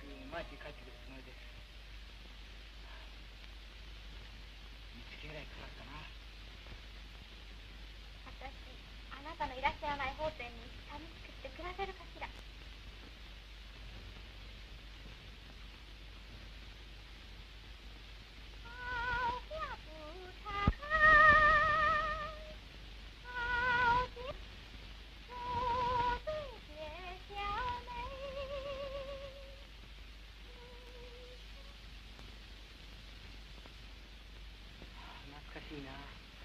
マーチに帰ってくるつもりです。3月ぐらいかかるかな。 私、あなたのいらっしゃらない法廷に寂しくて暮らせるかしら。 懐かしいな。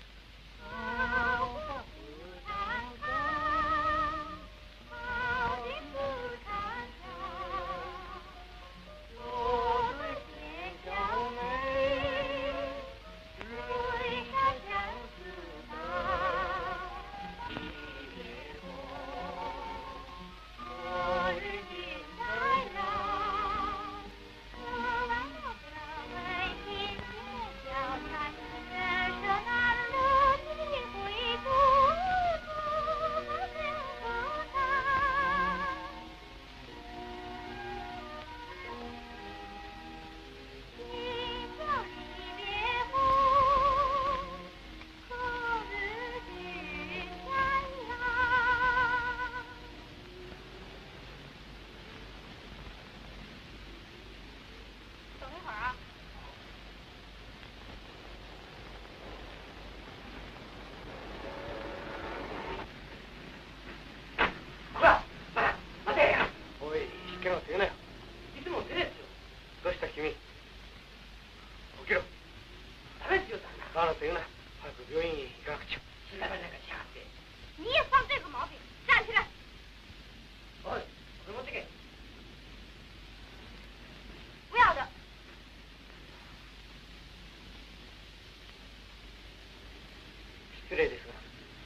失礼ですが、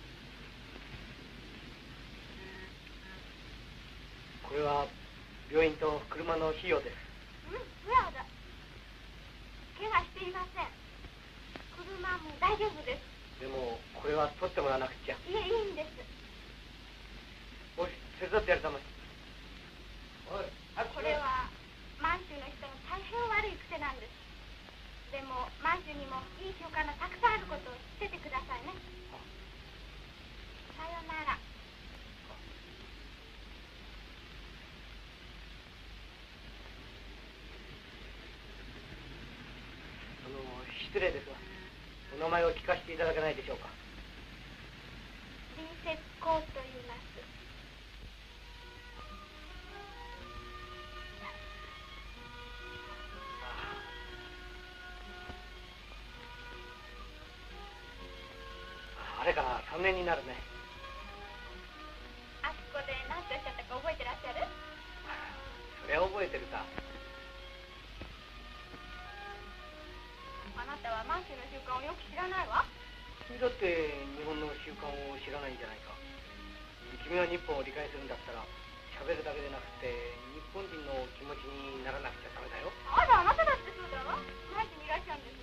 これは病院と車の費用です。 不要だ。怪我していません。車も大丈夫です。 でもこれは取ってもらわなくちゃ。 いえ、いいんです。 おい、手伝ってやるたまえ。おい、 これは満州の人の大変悪い癖なんです。でも満州にもいい習慣がたくさんあることを知っててくださいね。さよなら。 失礼ですが、お名前を聞かせていただけないでしょうか。 林節光と言います。 あれから3年になるね。 あそこで何ておっしゃったか覚えてらっしゃる？ それは覚えてるか。 あなたは満州の習慣をよく知らないわ。 君だって日本の習慣を知らないんじゃないか。君は日本を理解するんだったら喋るだけでなくて日本人の気持ちにならなくちゃダメだよ。 あら、あなただってそうだわ。満州にいらっしゃるんです。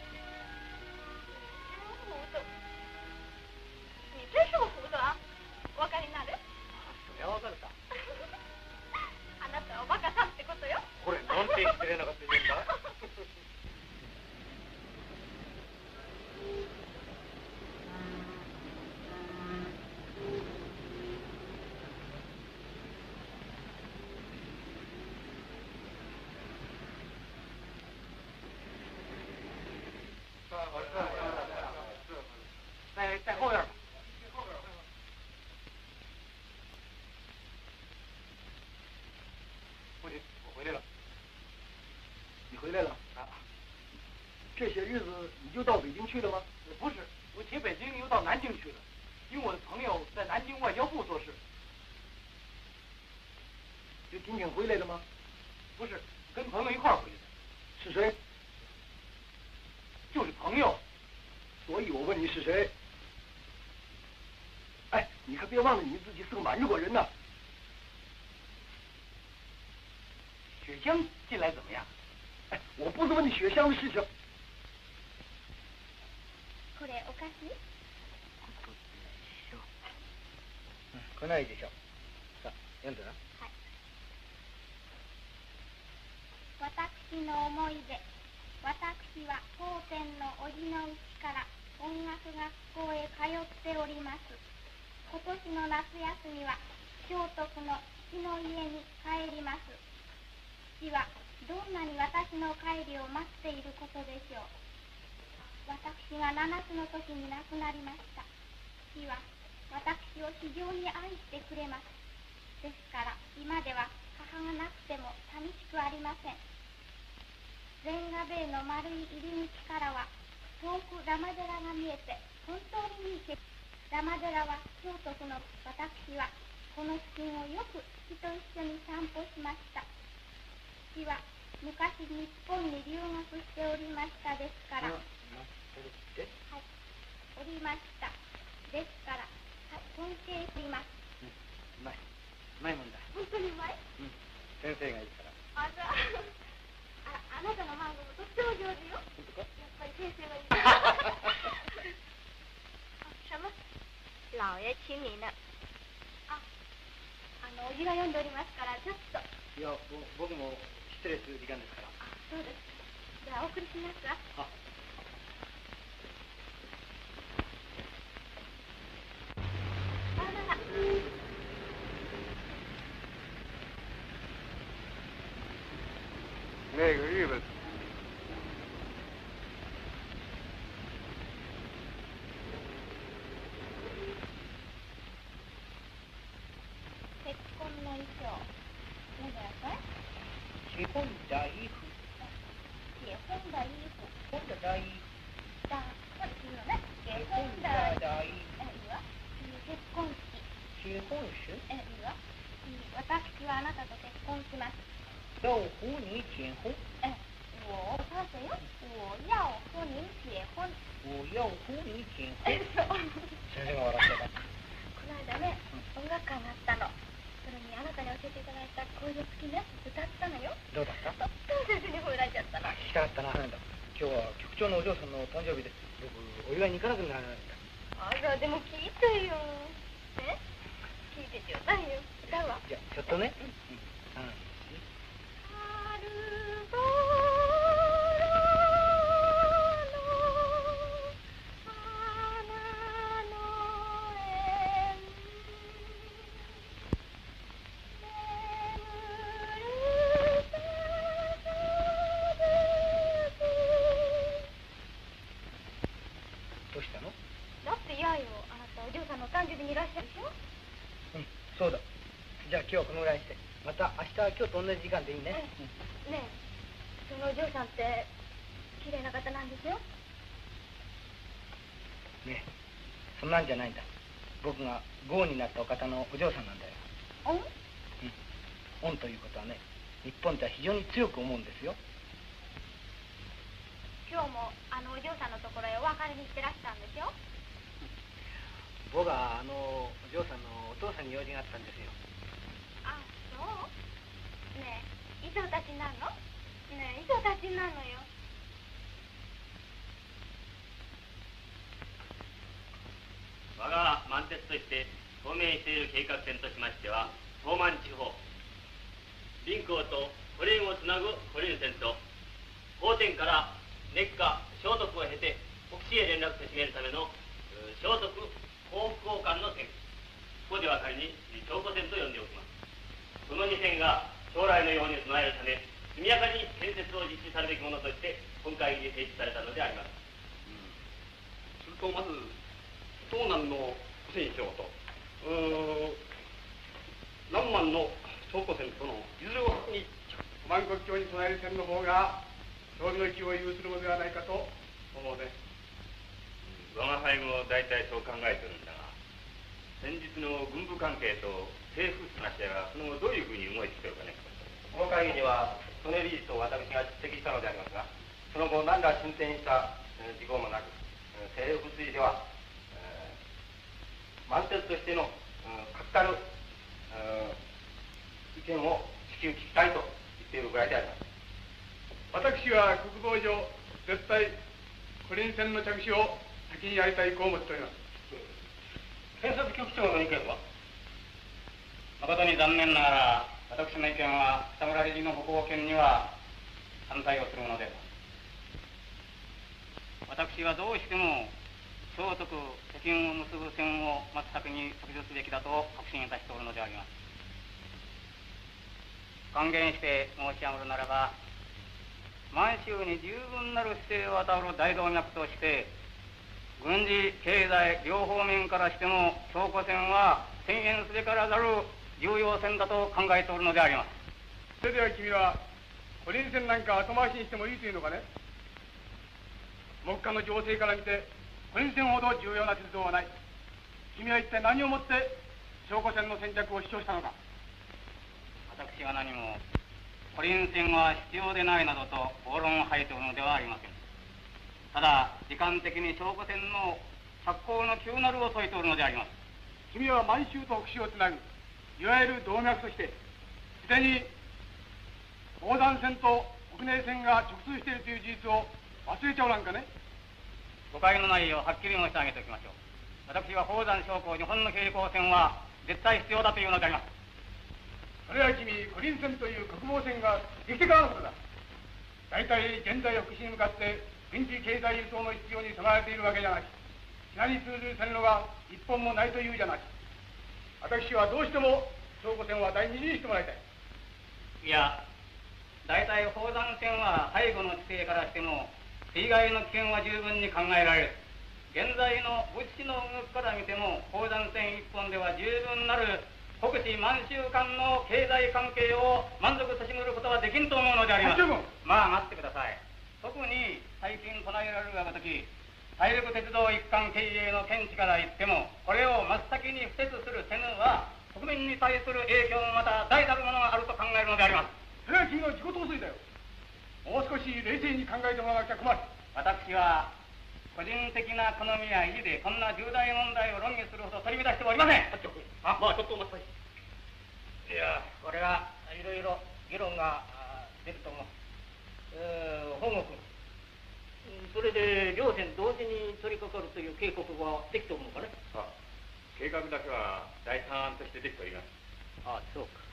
你真是个糊涂啊！お分かりになる？ それはわかるさ。 あなたはおバカさんってことよ。 これなんて失礼なこと言うんだ。在后院吧。父亲，我回来了。 你回来了啊？这些日子你就到北京去了吗？ 不是，我去北京又到南京去了，因为我的朋友在南京外交部做事。 就今天回来的吗？ 不是，跟朋友一块儿回来的。 是谁？ 就是朋友。 所以我问你是谁？哎，你可别忘了你自己是个满日国人呐。 雪香进来怎么样？ 哎，我不是问你雪香的事情。 これお菓子？ これはいいでしょう。さあ、読んでな。 はい。 思い出。私は当店のおじのうちから音楽学校へ通っております。今年の夏休みは聖徳の父の家に帰ります。父はどんなに私の帰りを待っていることでしょう。私が7つの時に亡くなりました。父は私を非常に愛してくれます。ですから今では母がなくても寂しくありません。レンガ塀の丸い入り口からは遠くラマ寺が見えて本当にいい景色。ラマ寺は聖徳の私はこの付近をよく父と一緒に散歩しました。父は昔日本に留学しておりましたですから。はい、おりました。ですから、尊敬しています。 うまい。うまいもんだ。 本当にうまい？ 先生がいいから。 あなたのマンゴーもとっても上手よ。本当か？やっぱり先生がいい。什么？老爷请你呢。おじが読んでおりますからちょっと。 いや、僕も失礼する時間ですから。 そうです。じゃあお送りしますわ。 那个日本。 結婚の衣装。何だよ結婚大衣服。 結婚大衣服。 婚大衣服。 だ、そうですよね。結婚大衣服。いいわ。結婚式。 結婚式？ いいわ。私はあなたと結婚します。 要和你结婚？ 我他谁哟？我要和你结婚。 我要和你結婚。先生が笑ってた。 この間ね、音楽会があったの。それにあなたに教えていただいた恋の月ね、歌ったのよ。 どうだった？ とっても先生に褒められちゃったの。 聞きたかったな。なんだ。今日は局長のお嬢さんの誕生日で、僕お祝いに行かなくなるんだ。 でも聞いてよ。聞いてちょうだいよ。歌うわ。 じゃあちょっとね。どうしたの？ だって嫌よ。あなたお嬢さんのお誕生日にいらっしゃるでしょ。 そうだ。じゃあ今日はこのぐらいして、また明日は今日と同じ時間でいいね。 ねえ、そのお嬢さんって綺麗な方なんですよ。 ねえ、そんなんじゃないんだ。僕が豪になったお方のお嬢さんなんだよ。恩ということはね、日本では非常に強く思うんですよ。 今日もお嬢さんのところへお別れに行ってらしたんでしょ。 僕はお嬢さんのお父さんに用事があったんですよ。 そうねえ、衣装たちになるの？ねえ、衣装たちになるのよ。 我が満鉄として当面している計画線としましては、東満地方林港とコリンをつなぐコリン線と法典から熱下聖徳を経て北市へ連絡せしめるための聖徳幸福王間の線、ここでは仮に長古線と呼んでおきます。その2線が将来のように備えるため速やかに建設を実施されるべきものとして本会議で提出されたのであります。 するとまず東南の古線橋と南満の長古線とのいずれを先に万国橋に備える線の方が勝利の機を有するのではないかと思うね。 我が輩も大体そう考えてるんだが、先日の軍部関係と政府話し合いがその後どういうふうに動いてきてるかね。 この会議には曽根理事と私が出席したのでありますが、その後何ら進展した事項もなく、政府推では満鉄としての確たる意見を至急聞きたいと言っているぐらいであります。 私は国防上絶対コリン線の着手を先にやりたいと思っております。 建設局長の意見は？誠に残念ながら私の意見は北村理事のご貢献には反対をするものです。私はどうしても聖徳敵軍を結ぶ線を真っ先に削除すべきだと確信いたしておるのであります。還元して申し上げるならば、満州に十分なる姿勢を与える大動脈として、軍事経済両方面からしても長古線は宣言すべからざる重要線だと考えておるのであります。 それでは君はコリン線なんか後回しにしてもいいというのかね。目下の情勢から見てコリン線ほど重要な鉄道はない。君は一体何をもって長古線の先着を主張したのか。 私は何もコリン線は必要でないなどと暴論を吐いておるのではありません。ただ時間的に長古線の着工の急なるを説いておるのであります。 君は満州と北州をつなぐいわゆる動脈としてすでに宝山線と北根線が直通しているという事実を忘れちゃおらんかね。 誤解のないようはっきり申し上げておきましょう。私は宝山商工日本の平行線は絶対必要だというのであります。 それは君コリン線という国防線ができてからのことだ。大体現在福祉に向かって軍事経済輸送の必要に迫られているわけじゃなし、品に通ずる線路が一本もないというじゃなし、私はどうしても長古線は第二次にしてもらいたい。 いや、大体宝山線は背後の地勢からしても水害の危険は十分に考えられる。現在の物資の動きから見ても宝山線一本では十分なる国地満州間の経済関係を満足さしむることはできんと思うのであります。まあ待ってください。特に最近唱えられるがごとき大陸鉄道一貫経営の見地から言っても、これを真っ先に不設する手ぬは国民に対する影響もまた大なるものがあると考えるのであります。 それは君の自己陶酔だよ。もう少し冷静に考えてもらわなきゃ困る。 私は個人的な好みや意地でこんな重大問題を論議するほど取り乱しておりません。 まあちょっとお待ちください。 いや、これはいろいろ議論が出ると思う。本国、 それで両線同時に取り掛かるという計画はできておるのかね。 計画だけは第三案としてできております。 そうか。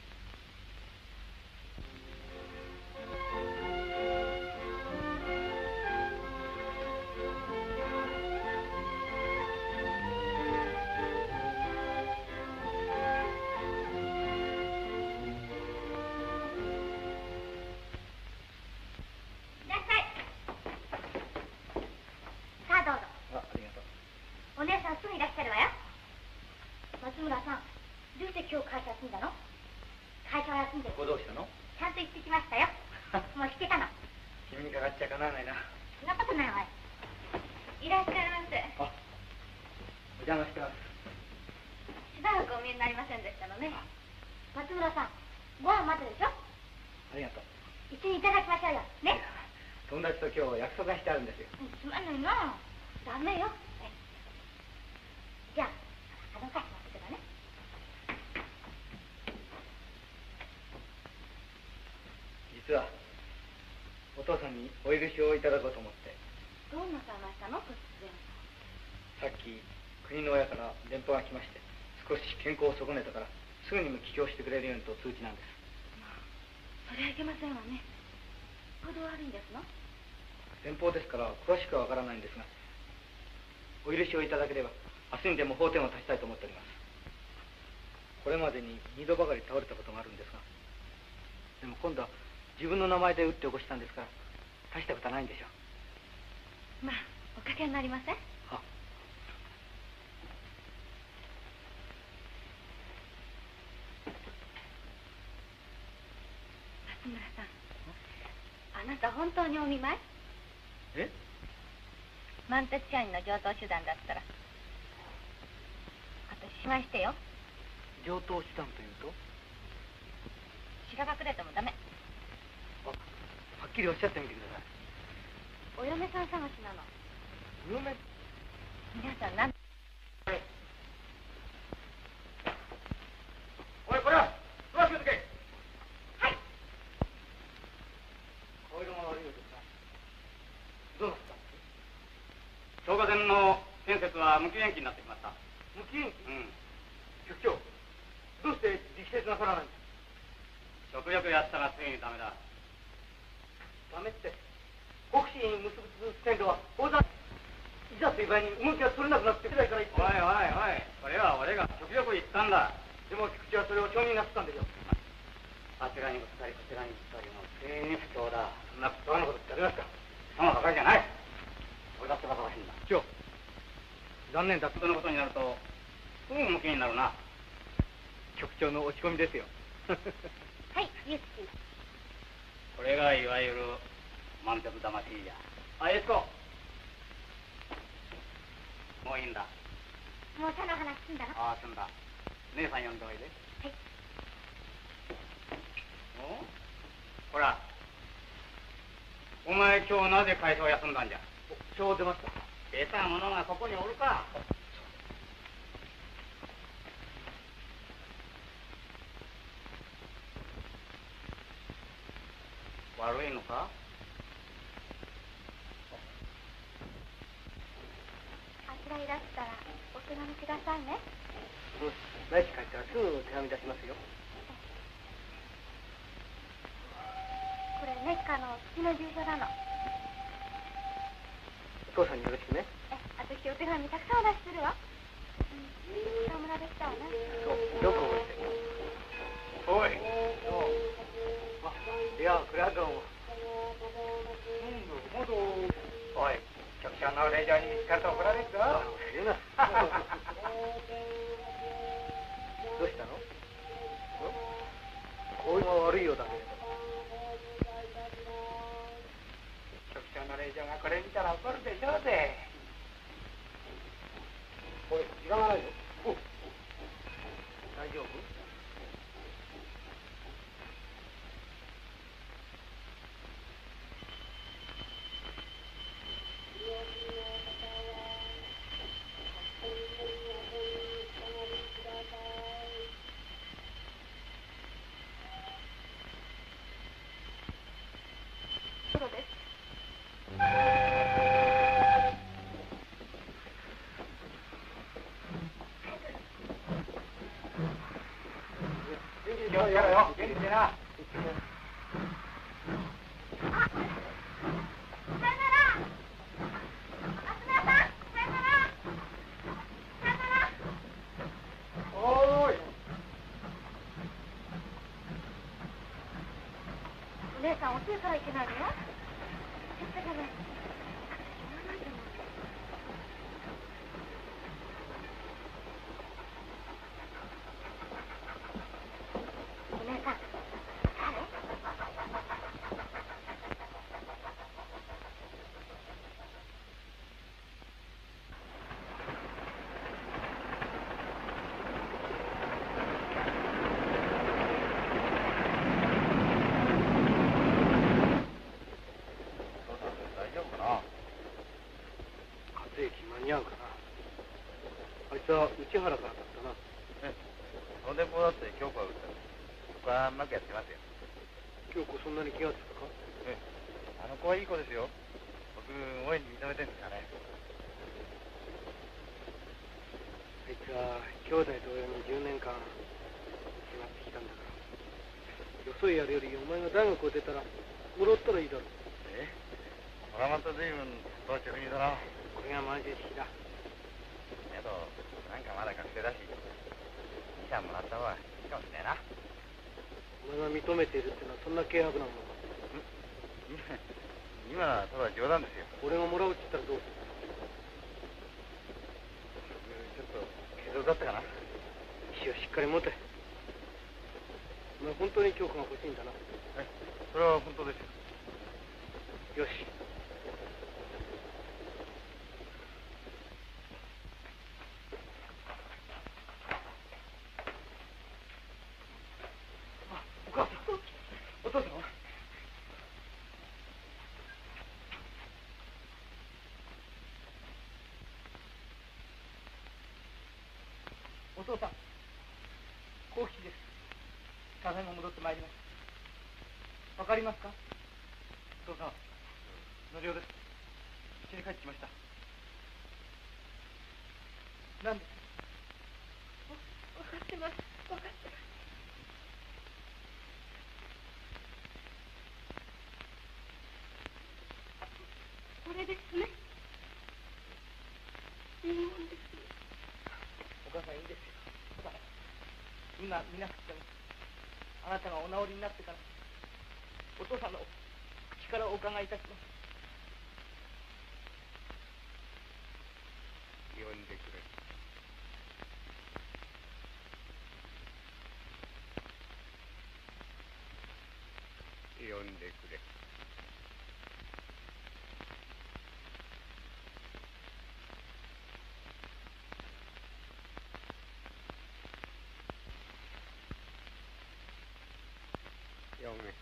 実はお父さんにお許しをいただこうと思って。 どうなさいましたの、突然。 さっき国の親から電報が来まして、少し健康を損ねたからすぐにも帰郷してくれるようにと通知なんです。 それはいけませんわね。ほど悪いんですの？ 電報ですから詳しくはわからないんですが、お許しをいただければ明日にでも法典を立ちたいと思っております。これまでに2度ばかり倒れたことがあるんですが、でも今度は自分の名前で打って起こしたんですから大したことはないんでしょう。 まあおかけになりません？ はっ。 松村さん、あなた本当にお見舞い？ え？ 満鉄社員の上等手段だったら私しましてよ。 上等手段というと？ 血が隠れてもダメ。 はっきりおっしゃってみてください。 お嫁さん探しなの。 お嫁？ 皆さん何？ おい、これは詳しくとけ。 はい。 顔色が悪いようですが、どうなったんです？ 消火栓の建設は無期延期になってきました。 無期延期？ うん。 局長、どうして力説なさらないんです？ 極力やったがついにダメだ。 ダメって。国士に結ぶ線路は宝山いざという場合に動きが取れなくなってくらいから言って。 おいおいおい、それは俺が極力言ったんだ。 でも菊池はそれを承認なすったんでしょ。 あちらにぶつかりこちらにぶつかりもう正に不調だ。 そんな不当なことってありますか。 そのばかりじゃない。俺だってバカらしいんだ。 長、残念だ。 そのことになるとすぐ向きになるな。 局長の落ち込みですよ。 はい、ユッキー。 これがいわゆる満鉄魂じゃ。あ、エスコ。もういいんだ。 もうその話済んだの？ ああ、済んだ。姉さん呼んでおいで。 はい。 おほら。お前今日なぜ会社を休んだんじゃ。 そう出ました。 出た者がここにおるか。悪いのか。 あちらいらしたらお手紙くださいね。 来週帰ったらすぐ手紙出しますよ。 これメッカの月の住所なの。 お父さんによろしくね。 私お手紙たくさんお出しするわ。北村でしたわね。 そう、よく覚えてる。 おい。 いや、これはどうも。 おい、局長の令状に見つかると怒られるぞ。 言うな。どうしたの？こういうのが悪いようだけれど。 局長の令状がこれ見たら怒るでしょうぜ。 これ時間がないよ。大丈夫？ そうです。 元気でな。 お姉さん遅いからいけないのよ。お姉さん、誰？ 家庭機間に合うかな。あいつは内原からだったな。 その電報だって京子が打った僕はうまくやってますよ。 京子そんなに気がつくか？ あの子はいい子ですよ。僕大いに認めてるんですからね。 あいつは兄弟同様に10年間決まってきたんだから。よそへやるよりお前が大学を出たらもらったらいいだろう。 これはまた随分当直にだな。 これが満州式だ。 けどなんかまだ学生だし2社もらった方がいいかもしれないな。 お前が認めているってのはそんな軽薄なものか？ 今はただ冗談ですよ。 俺がもらうって言ったらどうする？ ちょっと軽度だったかな。 意志をしっかり持て。お前本当に京子が欲しいんだな。 それは本当ですよ。 よし。 お母さん、お父さんは？お父さん、幸吉です。ただいま戻ってまいりました。わかりますか？お父さん、のりおです。家に帰ってきました。何です？ わかってます。わかってます。 が見なくても、あなたがお治りになってからお父さんの口からお伺いいたします。 呼んでくれ。呼んでくれ。読め。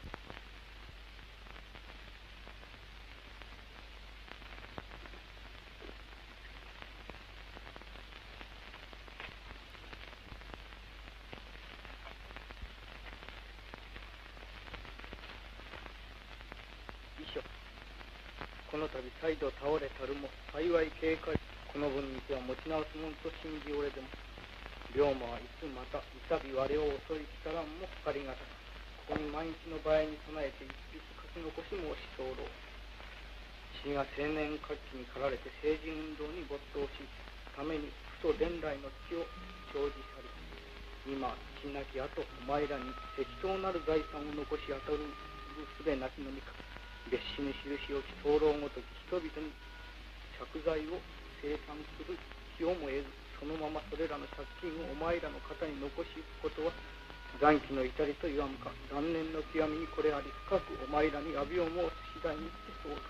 この度再度倒れたるも幸い警戒、この分にては持ち直すもんと信じおれでも、龍馬はいつまたいさび我を襲い来たらんもかかりがたく、ここに万一の場合に備えて一筆書き残し申し候。死が青年活気に駆られて政治運動に没頭しために父祖伝来の血を生じ去り、今父なき後お前らに適当なる財産を残し当たるすべなきのみか、別紙に印をき候ごとき人々に借財を生産する気をも得ず、そのままそれらの借金をお前らの肩に残しゆくことは残機の至りと言わんか、断念の極みにこれあり、深くお前らに詫びを申す次第にしてそうだ。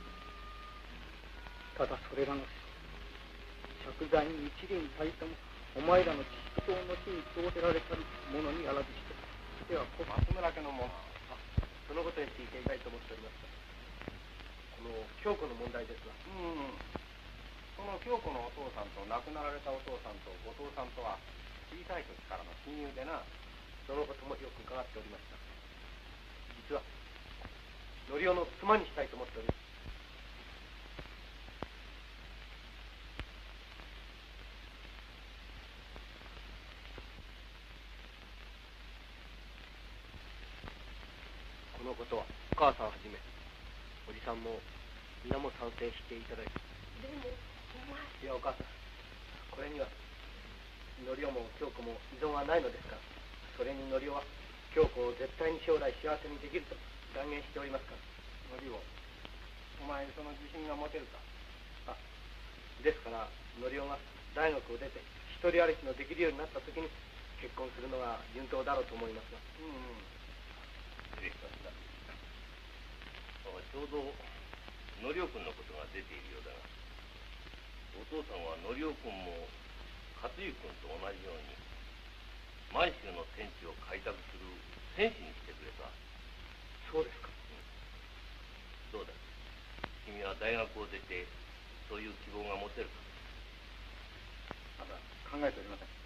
ただそれらの借財に一輪たりともお前らの父親の地に供せられたるものにあらずして、では松村家のもの、そのことについて言いたいと思っております。この京子の問題ですが、この京子のお父さんと亡くなられたお父さんと後藤さんとは小さい時からの親友でな。そのこともよく伺っておりました。実はのりおの妻にしたいと思っております。このことはお母さんはじめおじさんも皆も賛成していただいて。でもお前。いやお母さん、これにはのりおも京子も依存はないのですから。それにのりおは京子を絶対に将来幸せにできると断言しておりますから。のりお、お前その自信が持てるか。ですからのりおが大学を出て一人歩きのできるようになった時に結婚するのが順当だろうと思いますが。 失礼しました。ちょうどのりおくんのことが出ているようだが、お父さんはのりおくんも勝家くんと同じように満州の天地を開拓する戦士にしてくれた。 そうですか。 どうだ、君は大学を出てそういう希望が持てるか。 まだ考えておりません。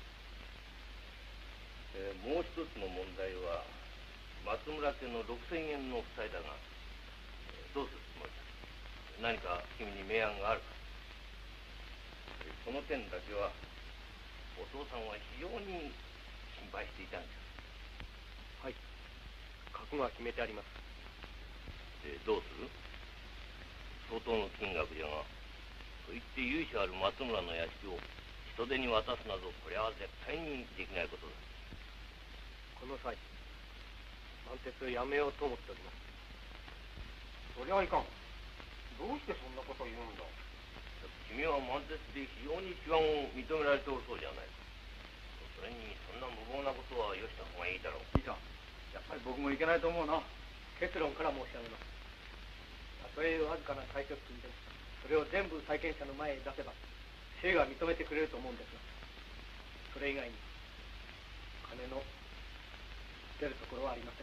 もう一つの問題は松村家の6000円の負債だが、どうするつもりだ。何か君に明暗があるか。その点だけはお父さんは非常に心配していたんです。 はい、覚悟は決めてあります。 どうする。相当の金額じゃが、と言って由緒ある松村の屋敷を人手に渡すなど、これは絶対にできないことだ。 この際満鉄をやめようと思っております。そりゃいかん。どうしてそんなこと言うんだ。 君は満鉄で非常に手腕を認められておるそうじゃないか。それにそんな無謀なことはよした方がいいだろう。 いいさ、やっぱり僕もいけないと思うな。 結論から申し上げます。たとえわずかな退職金でもそれを全部債権者の前へ出せば政が認めてくれると思うんですが、それ以外に金の出るところはありません。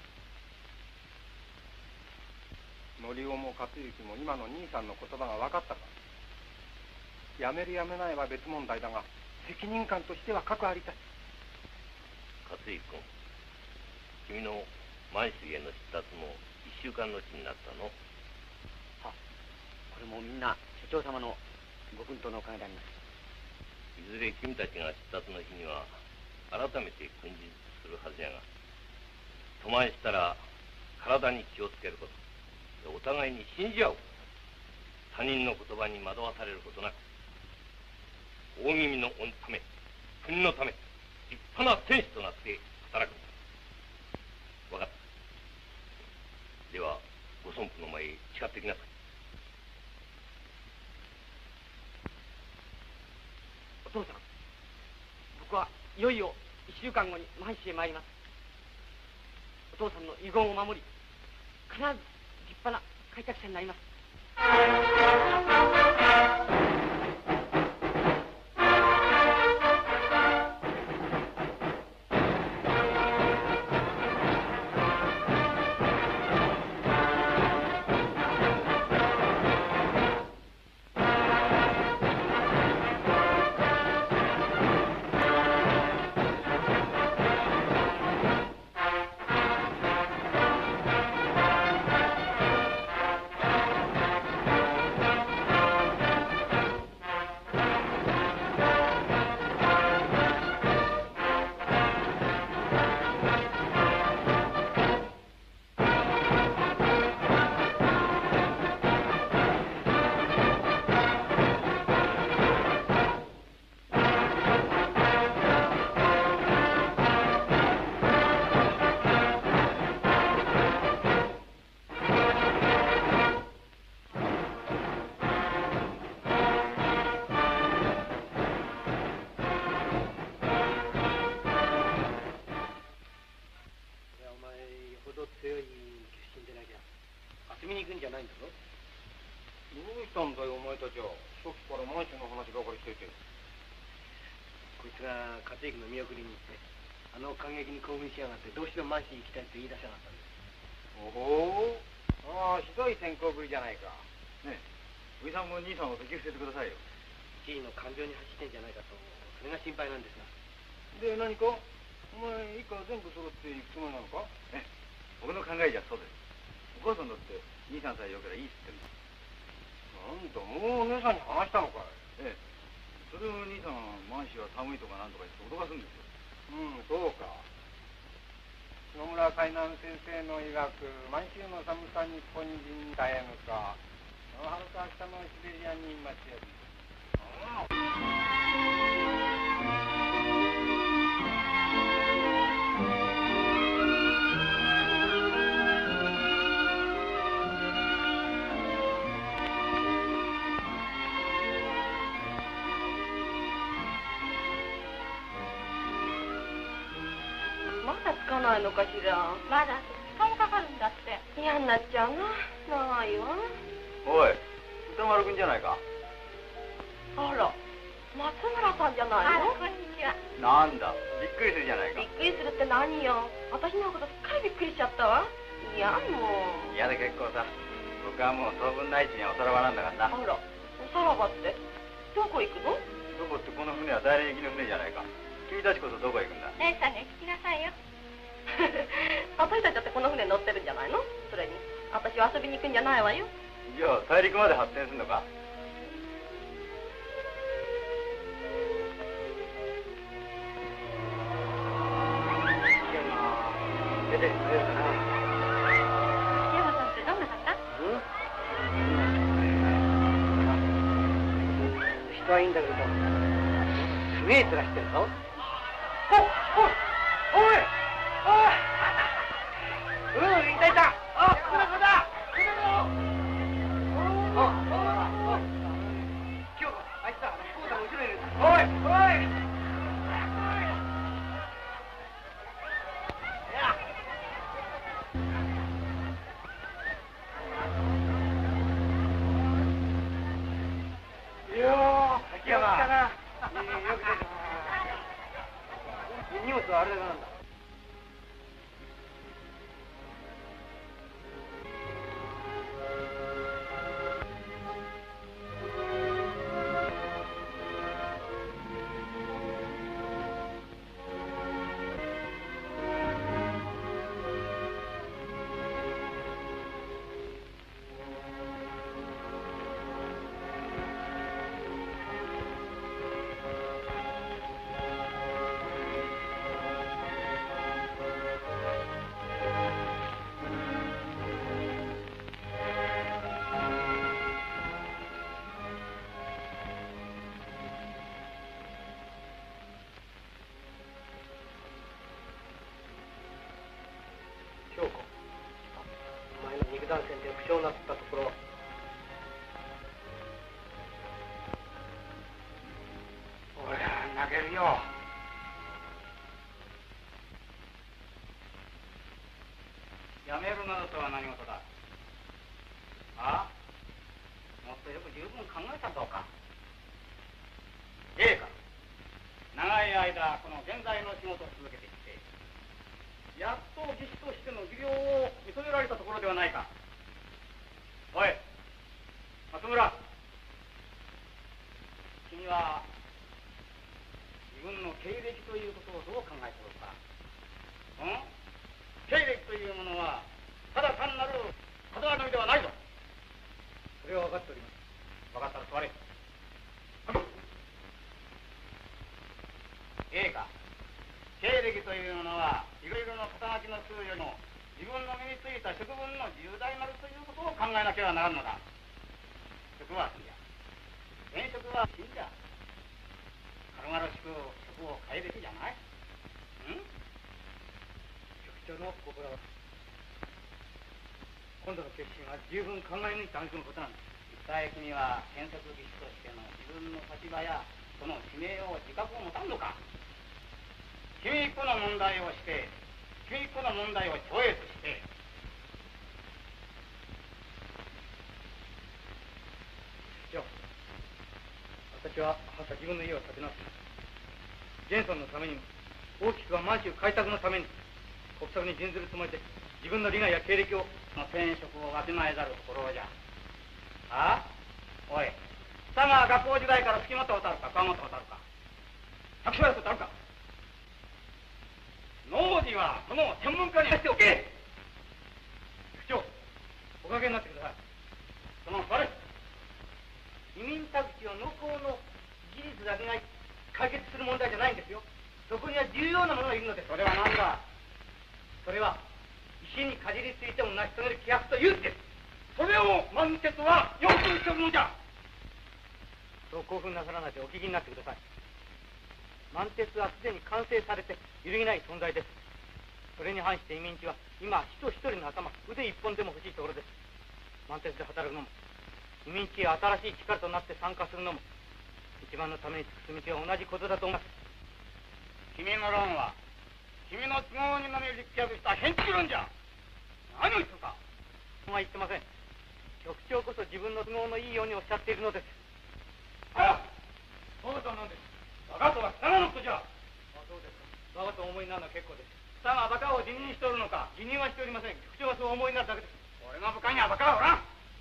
のりおも勝行も今の兄さんの言葉が分かったか。やめるやめないは別問題だが、責任感としてはかくありたい。 勝行君、君の満州への出立も1週間のうちになったの。 は、これもみんな社長様のご奮闘のおかげであります。 いずれ君たちが出立の日には改めて訓示するはずやが、渡満したら体に気をつけること、お互いに信じ合う。他人の言葉に惑わされることなく、大耳の御のため、国のため、立な天使となって働くんだ。分かった。ではご尊父の前へ誓ってきなさい。 お父さん、僕はいよいよ1週間後に満州へ参ります。お父さんの遺言を守り、必ず立派な開拓者になります。 しやがってどうしても満州に行きたいと言い出しやがったんです。おお、ああ、ひどい先行ぶりじゃないか。ねえ、おじさんも兄さんを説き伏せてくださいよ。 知事の看病に走ってんじゃないかと、それが心配なんですが。 で、何かお前一家全部揃って行くつもりなのか？ ええ、僕の考えじゃそうです。お母さんだって兄さんさえよければいいっつってるんだ。 なんだ、もうお姉さんに話したのかい？ ええ、それを兄さん満州は寒いとかなんとか言って脅かすんですよ。 そうか。野村海南先生の医学、満州の寒さ日本人耐えぬか、はるか北のシベリアにいますやつ。 まだつかないのかしら。まだ2日もかかるんだって。嫌になっちゃうな。長いわ。 おい、歌丸くんじゃないか。 あら、松村さんじゃないの？こんにちは。 なんだ、びっくりするじゃないか。 びっくりするって何よ。私のことすっかりびっくりしちゃったわ。いや、もう。 嫌で結構さ。僕はもう当分ない地にはおさらばなんだからな。 あら、おさらばって、どこ行くの？ どこってこの船は大連行きの船じゃないか。君たちこそどこへ行くんだ？ 姉さんに聞きなさいよ。私たちだってこの船乗ってるんじゃないの？それに私は遊びに行くんじゃないわよ。 じゃあ大陸まで発展するのか？ 出てくれるかな。 山さんってどんな方？ 人はいいんだけど、すげえ面してるぞ。いたいた。あ、クラコだ。クラコ。今日あいつだ。こうだ後ろにいる。おい。秋山。よく出た。荷物はあれだけなんだ。 師団戦で負傷なすったところ、 俺は泣けるよ。 やめるなどとは何事だ。ああ、もっとよく十分考えたらどうか。ええか。長い間この現在の仕事を続けてきて、やっと技師としての技量を認められたところではないか。おい、松村、君は自分の経歴ということをどう考えておるか。経歴というものはただ単なる肌のみではないぞ。 それは分かっております。 分かったら座れ。ええか。経歴というものはいろいろな肩書きの数よりも自分の身についた職分の重大なるということを考えなければならんのだ。職は死んじゃ。転職は死んじゃ。軽々しく職を変えるべきじゃない。 局長の心は今度の決心は十分考え抜いて案ずることなんです。 一体君は建設技師としての自分の立場やその使命を自覚を持たんのか。君一個の問題をして君一個の問題を超越して局長、私は朝自分の家を建て直します。ジェンソンのためにも大きくは満州開拓のために国策に準ずるつもりで自分の利害や経歴を転職をわきまえざるところじゃ。ああ、おい、佐賀学校時代から月本をたるか川本をたるか百姓役をたるか。農事はその専門家にしておけ。 局長、おかげになってください。 その座れ。 移民宅地を農耕の事実だけが解決する問題じゃないんですよ。そこには重要なものがいるのです。 それは何だ。 それは石にかじりついても成し遂げる気迫と勇気です。 それを満鉄は要求してるのじゃ。 そう興奮なさらないでお聞きになってください。満鉄はすでに完成されて揺るぎない存在です。それに反して移民地は今人一人の頭腕一本でも欲しいところです。満鉄で働くのも移民地へ新しい力となって参加するのも一番のために尽くす道は同じことだと思います。 君の論は君の都合にのみ立脚した変築論じゃ。何を言ってるか。 言ってません。局長こそ自分の都合のいいようにおっしゃっているのです。 ああ、そうとは何です。バカとは貴様のことじゃ。 そうですか。バカとお思いになるのは結構です。 貴様はバカを辞任しておるのか。 辞任はしておりません。局長はそうお思いになるだけです。 俺の部下にはバカはおらん。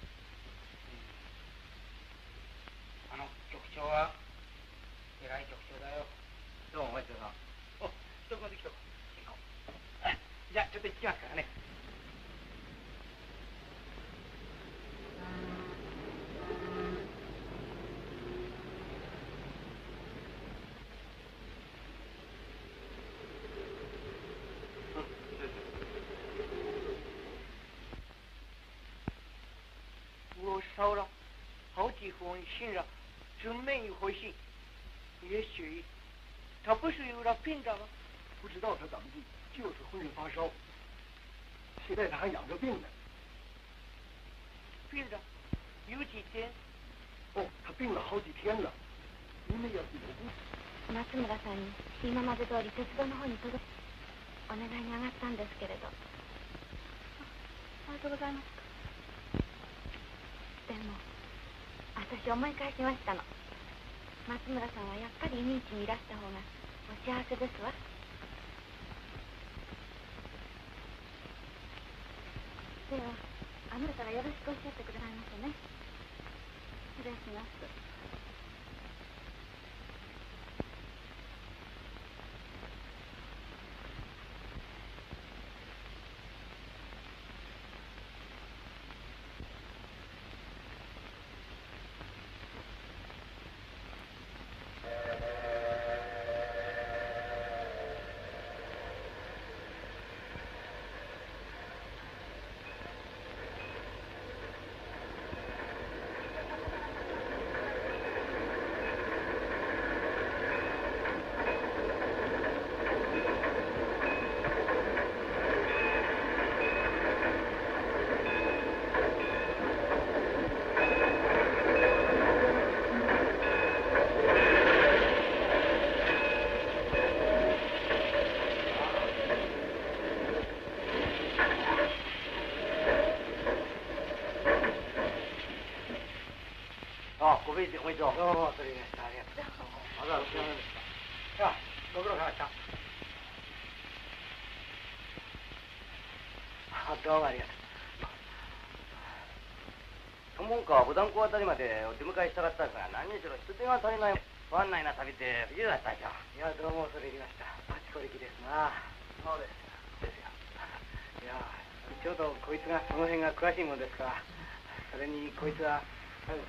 局長は偉い局長だよ。 どうもお待ちさん。 お、一つまで来たか。じゃあちょっと行ってきますからね。 我收了好几封信了，准没一回信。也许他不是有了病了吗？ 不知道他怎么地，就是浑身发烧。现在他还养着病呢。 病了有几天？ 哦，他病了好几天了。您那要是有故事。 松村さんに今まで通り鉄道の方に届けお願いに上がったんですけれど。ありがとうございます。でも私思い返しましたの。松村さんはやっぱり移民地にいらした方がお幸せですわ。ではあなたからよろしくおっしゃってくださいませね。失礼します。 ご無事おめでとう。 どうも、それでした。ありがとう。まだお知らないですか。いや、ご苦労様でした。どうもありがとう。 ともんか、五段港あたりまでお出迎えしたかったんですが、何にしろ人手が足りない。不安内な旅って不自由だったでしょ。 いや、どうも恐れ入りました。パチコリキですな。そうですよ。ですよ。いや、ちょうどこいつがその辺が詳しいもんですから、それにこいつは、あれでした。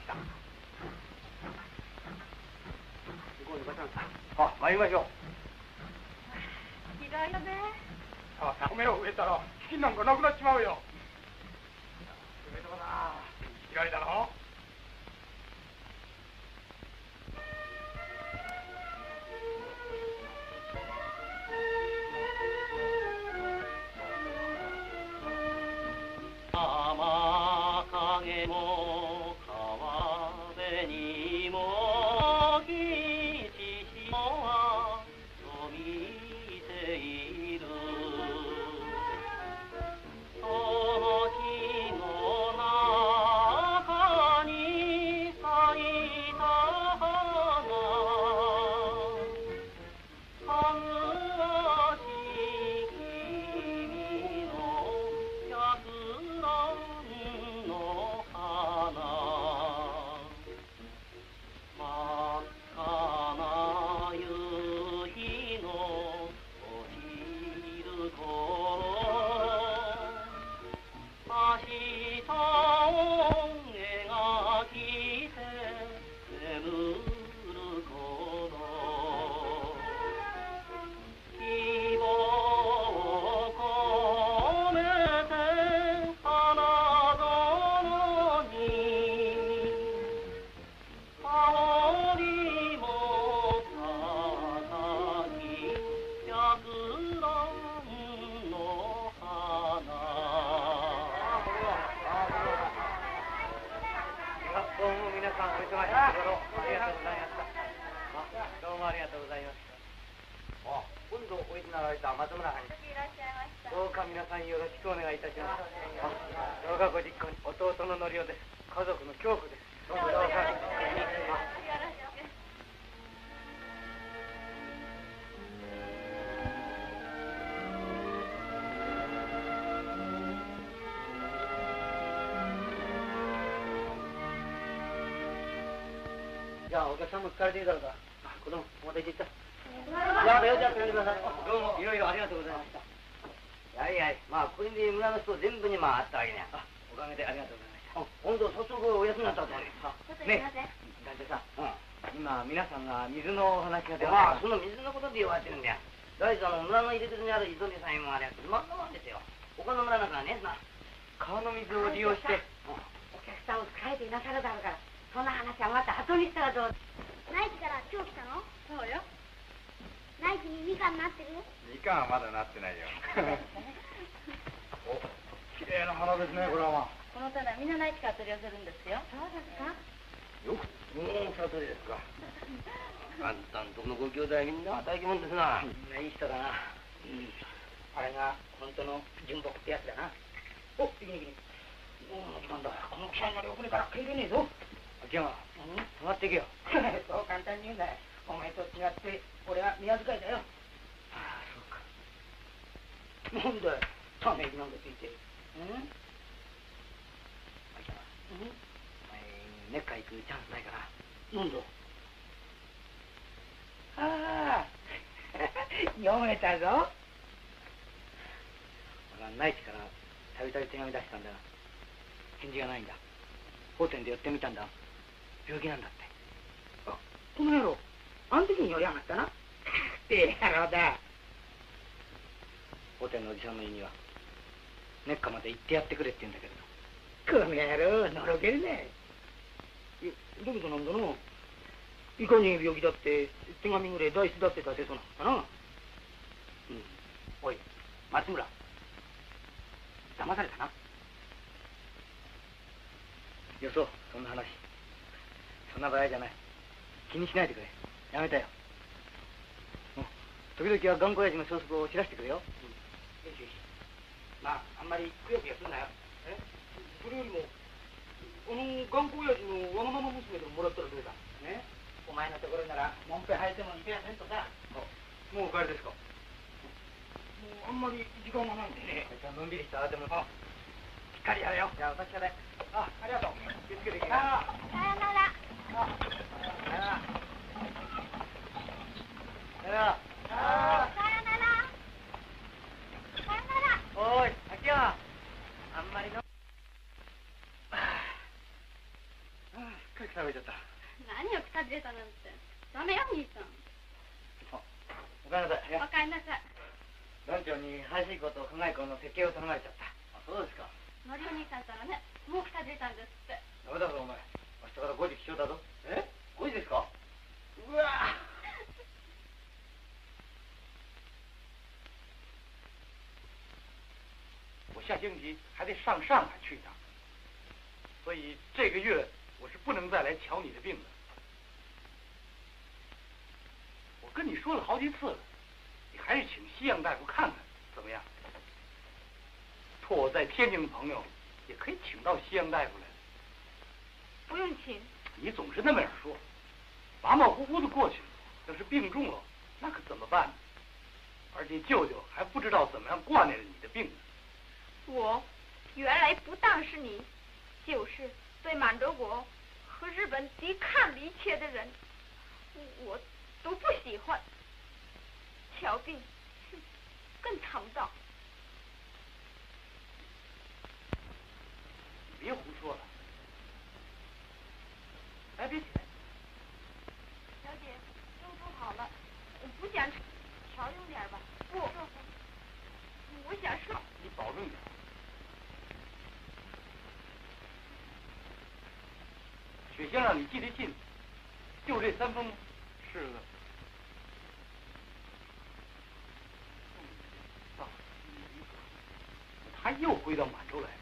向こうに行かさんか。 あ、参りましょう。 ひどいよね。 あ、米を植えたら資金なんかなくなっちまうよ。 おめでとうな。 嫌いだろ。 天影も川辺にも吉しはと見ている。その木の中に咲いた花、麗しき君の百蘭の花、真っ赤な夕日の落ちる頃、明日を描きて眠る頃、希望を込めて花園に香りも高き百蘭の花。 どうも皆さんお忙しいところありがとうございました。どうもありがとうございました。 あ、今度おいでなられた松村さんに。 いらっしゃいました。 どうか皆さんよろしくお願いいたします。どうかご実行に。弟ののりおです。家族の京子です。どうかご実行に。じゃあお客さんも疲れているだろうから、子供お待たせしていった。じゃあよ、じゃあ帰ってください。どうもいろいろありがとうございました。 やいやい、まあこれで村の人全部にまああったわけね。 あ、おかげでありがとうございました。 今度早速お休みになったと思う。 ちょっとすいません。 団長さん、 うん。 今皆さんが水のお話が出まあまその水のことで言われてるんだよ。大地村の入り口にある磯根さんもあれはつまんなもんですよ。他の村なんかはねえな。 川の水を利用して、 お客さんを疲れていなさるだろうから、そんな話はまた後にしたらどう？内地から今日来たの？そうよ。内地にみかんなってる？ みかんはまだなってないよ。お、綺麗な花ですね、これは。 この種はみんな内地から取り寄せるんですよ。そうですか？ よくお里ですか。あんたんとこのご兄弟みんな大気もんですな。 みんないい人だな。あれが本当の純木ってやつだな。お、いきにいきに。なんだ、この北になり遅れから帰れねえぞ。秋山、止まっていけよ。そう簡単に言うんだよ。お前と違って俺は宮遣いだよ。ああ、そうか。なんだよ、ため息なんかついて。秋山、お前、メッカ行くチャンスないかな。なんだ。ああ、読めたぞ。俺は内地からたびたび手紙出したんだが、返事がないんだ。法典で寄ってみたんだ。病気なんだって。あ、この野郎、あの時に寄りやがったな。って野郎だ。法典のおじさんの意味は、メッカまで行ってやってくれって言うんだけど。この野郎、のろけるね。だけどなんだな。いかに病気だって手紙ぐらい代筆だって出せそうなんだな。おい、松村。騙されたな。よそう、そんな話。そんな場合じゃない。気にしないでくれ。やめたよ。時々は頑固親父の消息を知らせてくれよ。よしよし。まあ、あんまりくよくよすんなよ。それよりも、 頑固親父のわがまま娘でももらったらどうだね。お前のところならもんぺ履いてもいけやせんとさ。もうお帰りですか。もうあんまり時間がないんでね。のんびりしたあてもしっかりやれよ。じゃあお先かで。ありがとう。気をつけていけ。さよなら。 さよなら。さよなら。 さよなら。さよなら。 おい、秋山。あんまりの。すっかり食べちゃった。 何をくたびれたなんて。ダメよ、兄さん。 おかえりなさい。 おかえりなさい。 団長に排水溝と加害溝の設計を頼まれちゃった。あ、そうですか。 のりお兄さんったらね、もうくたびれたんですって。 ダメだぞ、お前。明日から5時起床だぞ。え ?5 時ですか？うわ我下星期还得上上海去一趟，所以这个月我是不能再来瞧你的病的。我跟你说了好几次了，你还是请西洋大夫看看，怎么样？托我在天津的朋友，也可以请到西洋大夫来。 不用请。 你总是那么样说，马马虎虎的过去了。要是病重了，那可怎么办呢？而且舅舅还不知道怎么样挂念着你的病呢。 我原来不但是你，就是对满洲国和日本抵抗一切的人，我都不喜欢。瞧病更常道。 别胡说了。哎，别起来。 小姐，粥煮好了，不想吃，调用点吧。不，我想睡。 你保重点。雪先让你寄的信，就这3封吗？是的。他又回到满洲来了。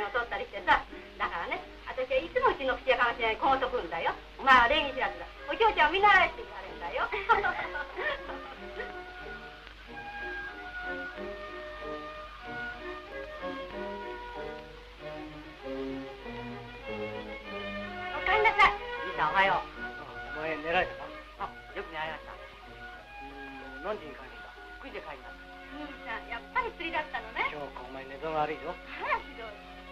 を取ったりしてさ。だからね、私はいつもうちの口やかもしれないこうとくんだよ。まあ礼儀知らずだ。お嬢ちゃんを見習えって言われるんだよ。おかえりなさい。 兄さんおはよう。 お前寝られたか？ あ、よく寝られました。 何時に帰るんだ？ 9時で帰ります。 兄さん、やっぱり釣りだったのね。 京子、お前寝相が悪いぞ。 あら、ひどい。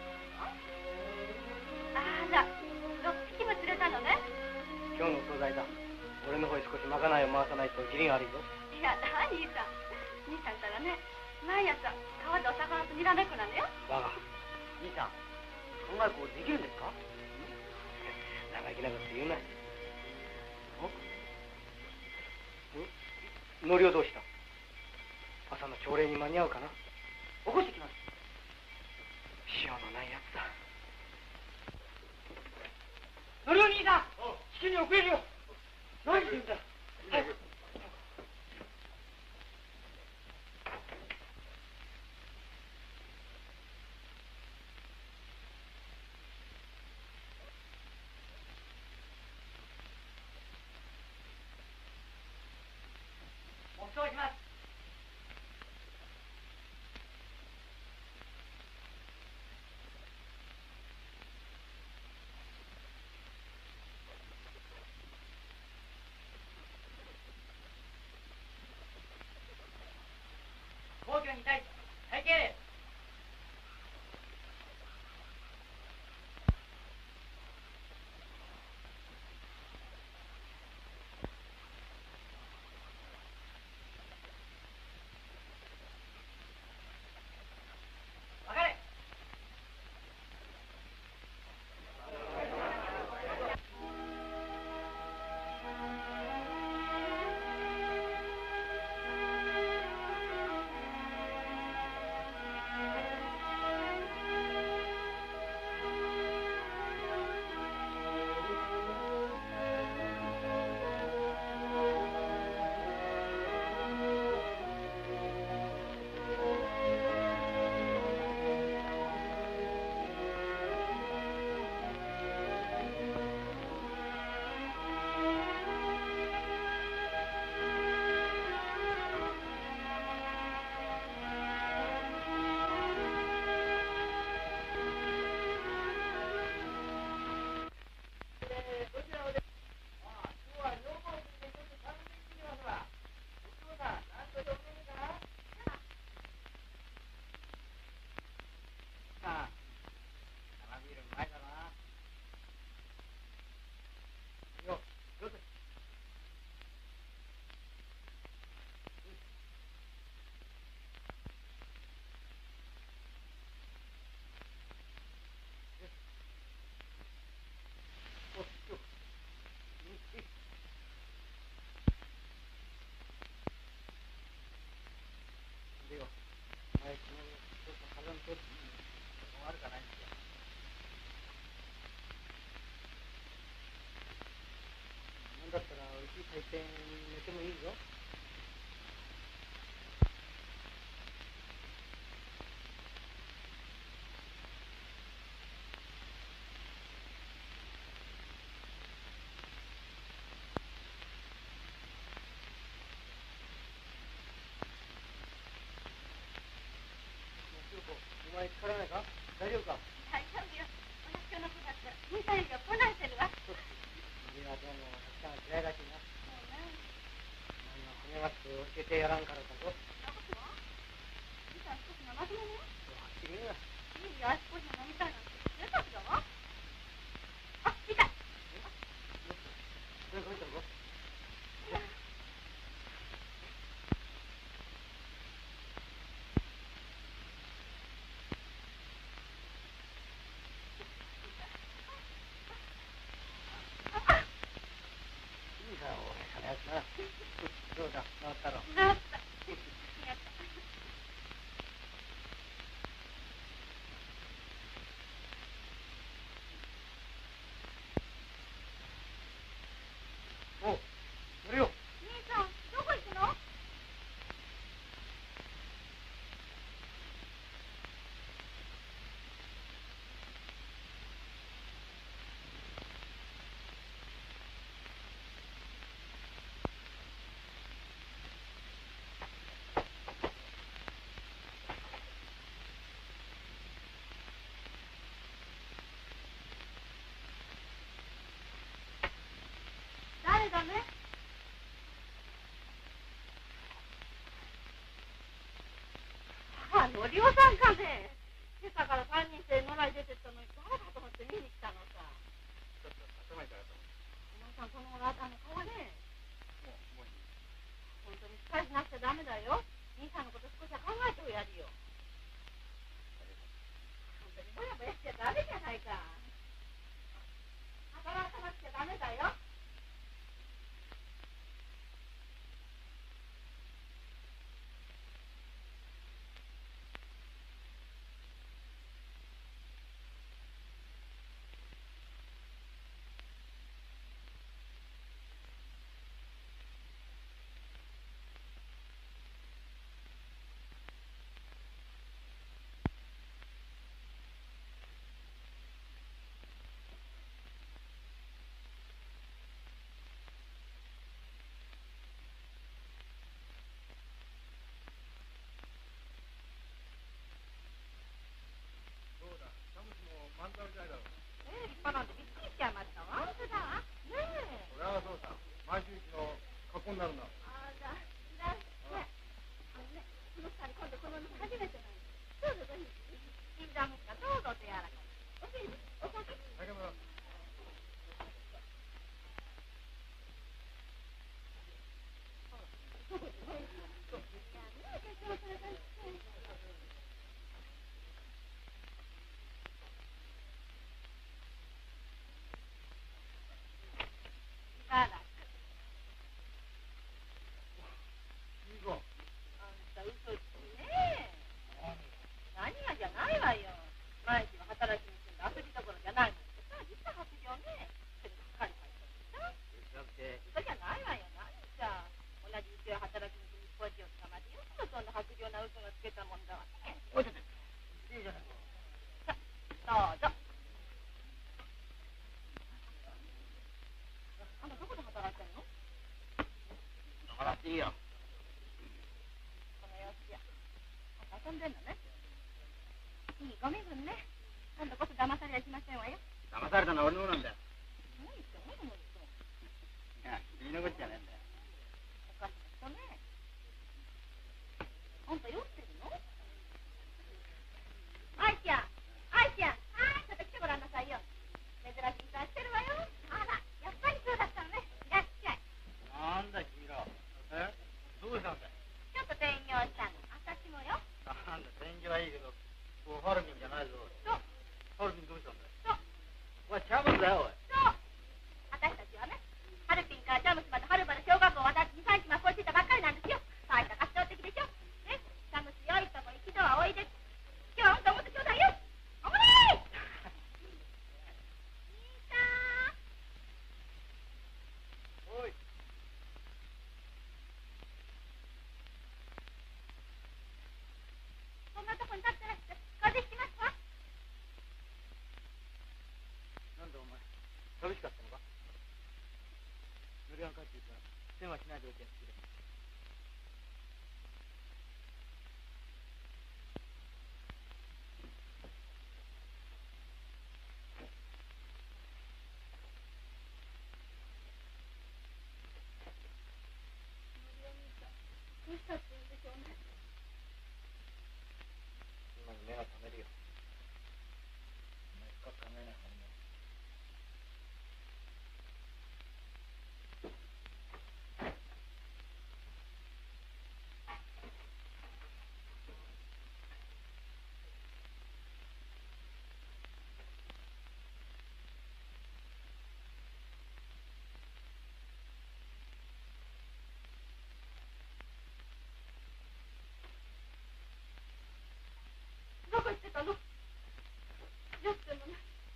あら、6匹も釣れたのね。 今日のお惣菜だ。俺の方へ少しまかないを回さないと義理が悪いぞ。 いやだ、兄さん。兄さんったらね、毎朝川でお魚とにらめっこなのよ。 バカ。 兄さん、考えこうできるんですか？ 生意気なこと言うな。のりをどうした？朝の朝礼に間に合うかな？ 起こしてきます。 塩のないやつだ。 のりお兄さん、地球に遅れるよ。何してんだ？早く。お願いします。皇居に対し、拝見。分かれ。 だったらうち回転寝てもいいぞ。お前疲れないか？大丈夫か？ 大丈夫よ。お腹の子だったら兄さんよりはこないしてるわ。 君はどうもたくさん嫌いらしいな。 そうね。 励ましく教えてやらんからだぞ。 そんなことは？兄さん少し怠け者よ。 はっきり言うな。 いいよ、少し飲みたいなんて贅沢だわ。あ、痛い。 それこいたぞ。どうだ、治ったろ。 治った。 さんの俺のものなんだよ。 いや、君のことじゃねえんだよ。 おかしな人ね。あんた酔ってるの？アイちゃん、アイちゃん、ちょっと来てごらんなさいよ。珍しい顔してるわよ。あら、やっぱりそうだったのね。いらっしゃい。 なんだ君ら。どうしたんだよ。 ちょっと転業したの。私もよ。 なんだ転業はいいけど、ハルミンじゃないぞ。 そう。 ハルミンどうしたんだよ。 そう。 お前チャムスだよおい。 そう。私たちはね、ハルピンからジャムスまではるばる小学校を渡って2、3日まこいついたばっかりなんですよ。大した活動的でしょ。ね、ジャムス良いとこ一度はおいで。今日はほんともっとちょうだいよ。おもれーおい。 そんなとこに立ってなくて風邪ひきますわ。 なんだお前、寂しかったのか。乗りが帰っていくから電話しないでおけやってくれ。 どうしたって言うんでしょうね。 今に目が覚めるよ。お前深く考えない方がいいよ。 どこ行ってたの？酔ってんのね。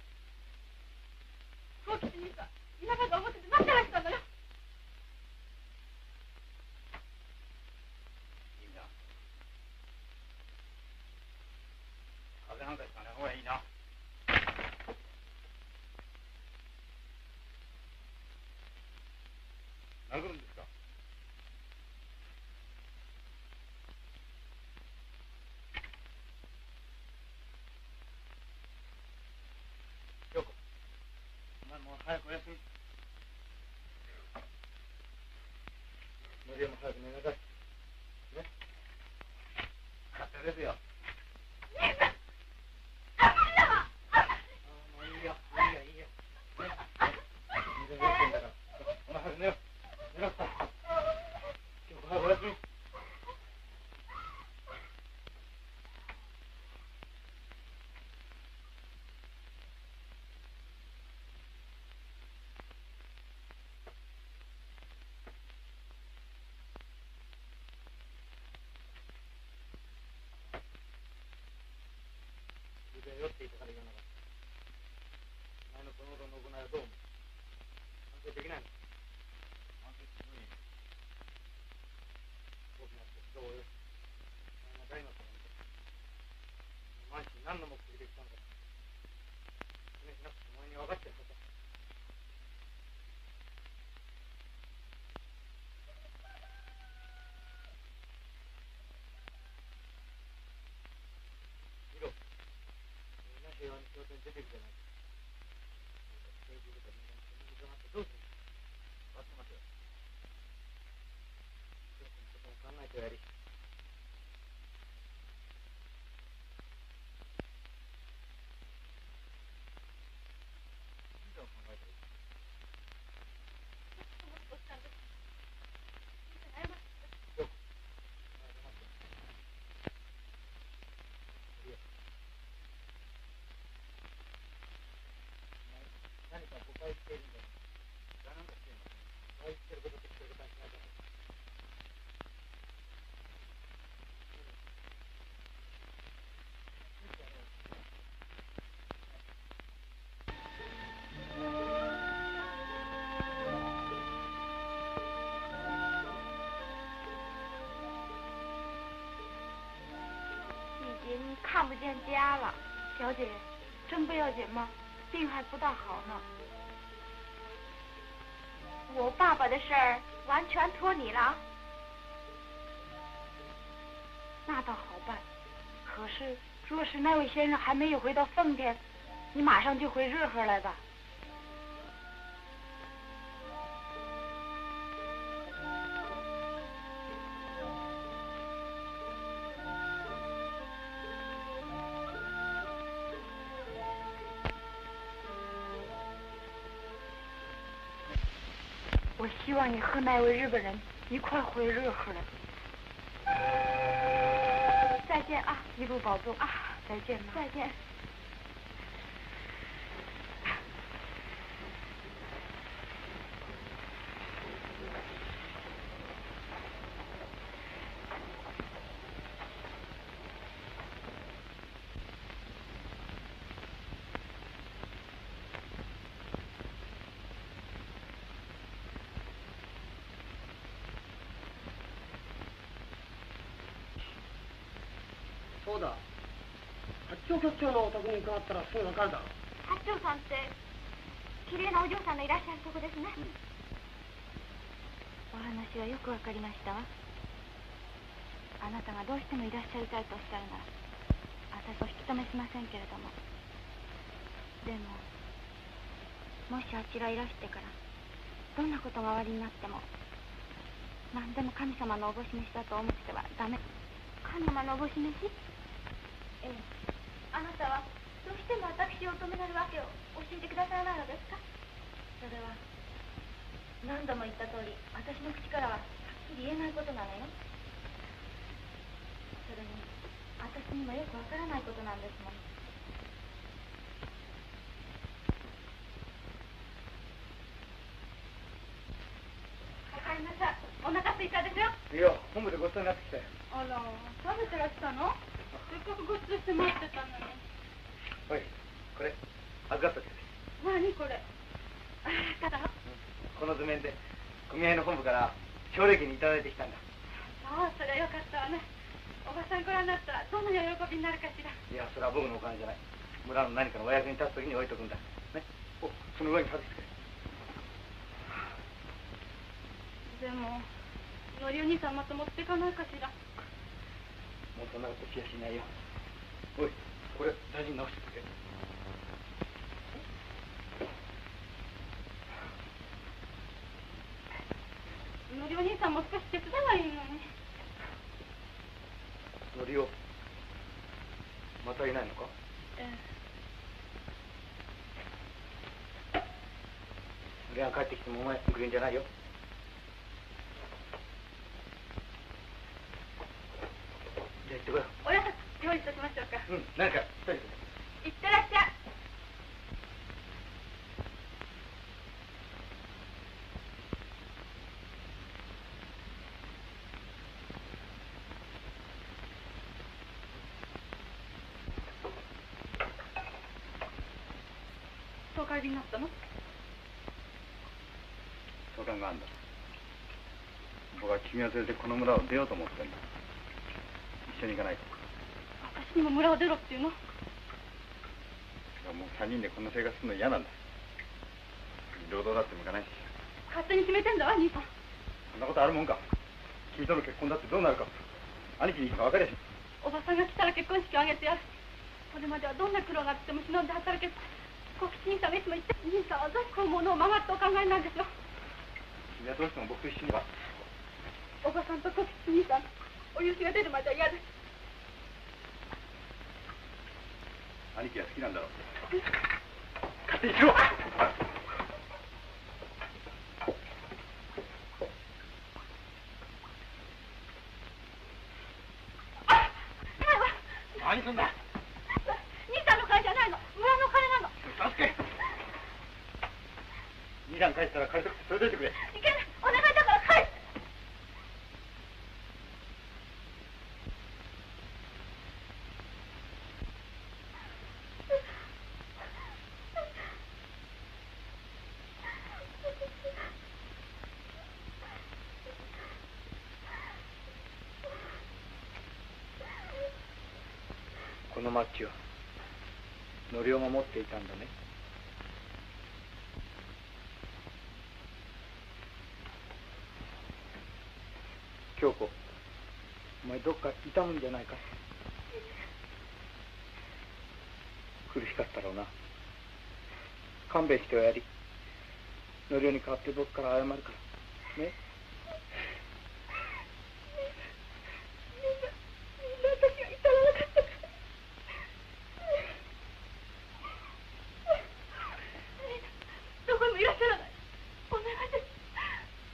そうきてみた。田舎が表で待ってらしたんだよ。 いいな。風邪なんかひかない方がいいな。殴るんですか？ 陽子、お前もう早くお休み。のりえも早く寝なさい。ね。勝手ですよ。 姉さん、あんまりだわ。 もういいよ、いいよ。ね。全然酔ってんだから。お前早く寝よ。寝なさい。今日早くお休み。自分酔っていたから言わなかった。お前のその後の行いはどう思う？反省できないの？ 反省するのに。 大きな鉄道をよ。お前が誰のために満州に何の目的で来たのか。説明しなくてお前に分かってるはずだ。見ろ。みんな平和に仕事に出てるじゃないか。政治部とみんなにそのことがあってどうするんだ。 分かってますよ。 よくのことも考えてやり。 何を考えてる？ どうしたんです？謝って。 よく。お前黙って。いや。お前何か誤解しているんだよ。 何なんかしていません。 誤解してることとしてることはしないだろう。 已经看不见家了。小姐，真不要紧吗？病还不大好呢。我爸爸的事儿完全托你了啊。那倒好办。可是，若是那位先生还没有回到奉天，你马上就回热河来吧。 我希望你和那位日本人一块回日和来。再见啊，一路保重啊！再见，再见。 そうだ。八丁局長のお宅に伺ったらすぐわかるだろう。 八丁さんって綺麗なお嬢さんのいらっしゃるとこですね。お話はよくわかりましたわ。あなたがどうしてもいらっしゃりたいとおっしゃるなら私お引き止めしませんけれども、でももしあちらいらしてからどんなことがおありになっても何でも神様のおぼし飯だと思ってはダメ。神様のおぼし飯？ええ、あなたはどうしても私を止められるわけを教えてくださらないのですか？それは何度も言った通り私の口からははっきり言えないことなのよ。それに私にもよくわからないことなんですもん。おかえりなさい。お腹すいたですよ。 いや、本部でごちそうになってきたよ。 あら、食べてらしたの？せっかくごちそうして待ってたのに。 おい、これ預かっとけ。 何これ？ただ、 この図面で組合の本部から奨励金にいただいてきたんだ。 そう、それはよかったわね。おばさんご覧になったらどんな喜びになるかしら。 いや、それは僕のお金じゃない。村の何かのお役に立つ時に置いとくんだ。ね。お、その上に外してくれ。 でも、のりお兄さんまた持っていかないかしら。 もうそんなことしやしないよ。おい、これ大事に直してくれ。 のりお兄さんも少し手伝えばいいのに。 のりお、またいないのか？ ええ。 俺が帰ってきてもお前送るんじゃないよ。じゃあ行ってこよう。 おやつ用意しておきましょうか。 うん、何か一人で。 いってらっしゃい。お帰りになったの？ 相談があるんだ。僕は君を連れてこの村を出ようと思ってるんだ。一緒に行かないか？ 私にも村を出ろっていうの？ もう3人でこんな生活するの嫌なんだ。労働だって向かないし。 勝手に決めてんだわ、兄さん。 そんなことあるもんか。君との結婚だってどうなるか兄貴にしか分かれへん。 おばさんが来たら結婚式を挙げてやる。これまではどんな苦労があっても忍んで働けて、小吉兄さんがいつも言って、兄さんはどうしてこうものを曲がってお考えなんですよ。 君はどうしても僕と一緒には。 おばさんと小吉兄さんお許しが出るまでは嫌です。 兄貴は好きなんだろう。勝手にしろ。何すんだ。 兄さんの金じゃないの、村の金なの。 助け。兄さん帰ったら借りとくって連れてってくれ。 いけない、お願いだから返す。 このマッチはのりおが持っていたんだね。京子、お前どっか痛むんじゃないか。苦しかったろうな。勘弁しておやり。のりおに代わって僕から謝るからね。 どこにもいらっしゃらない。お願いです。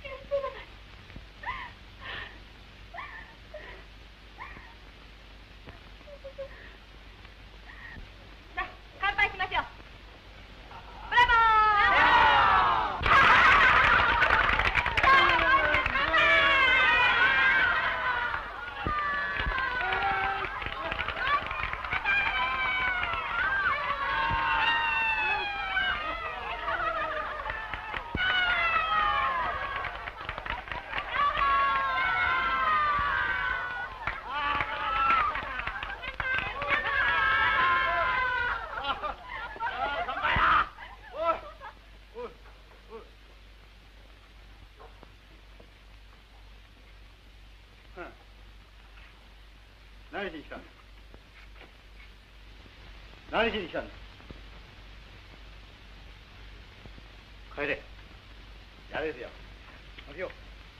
何しに来たんです？何しに来たんです？帰れ。やれですよ。待てよ。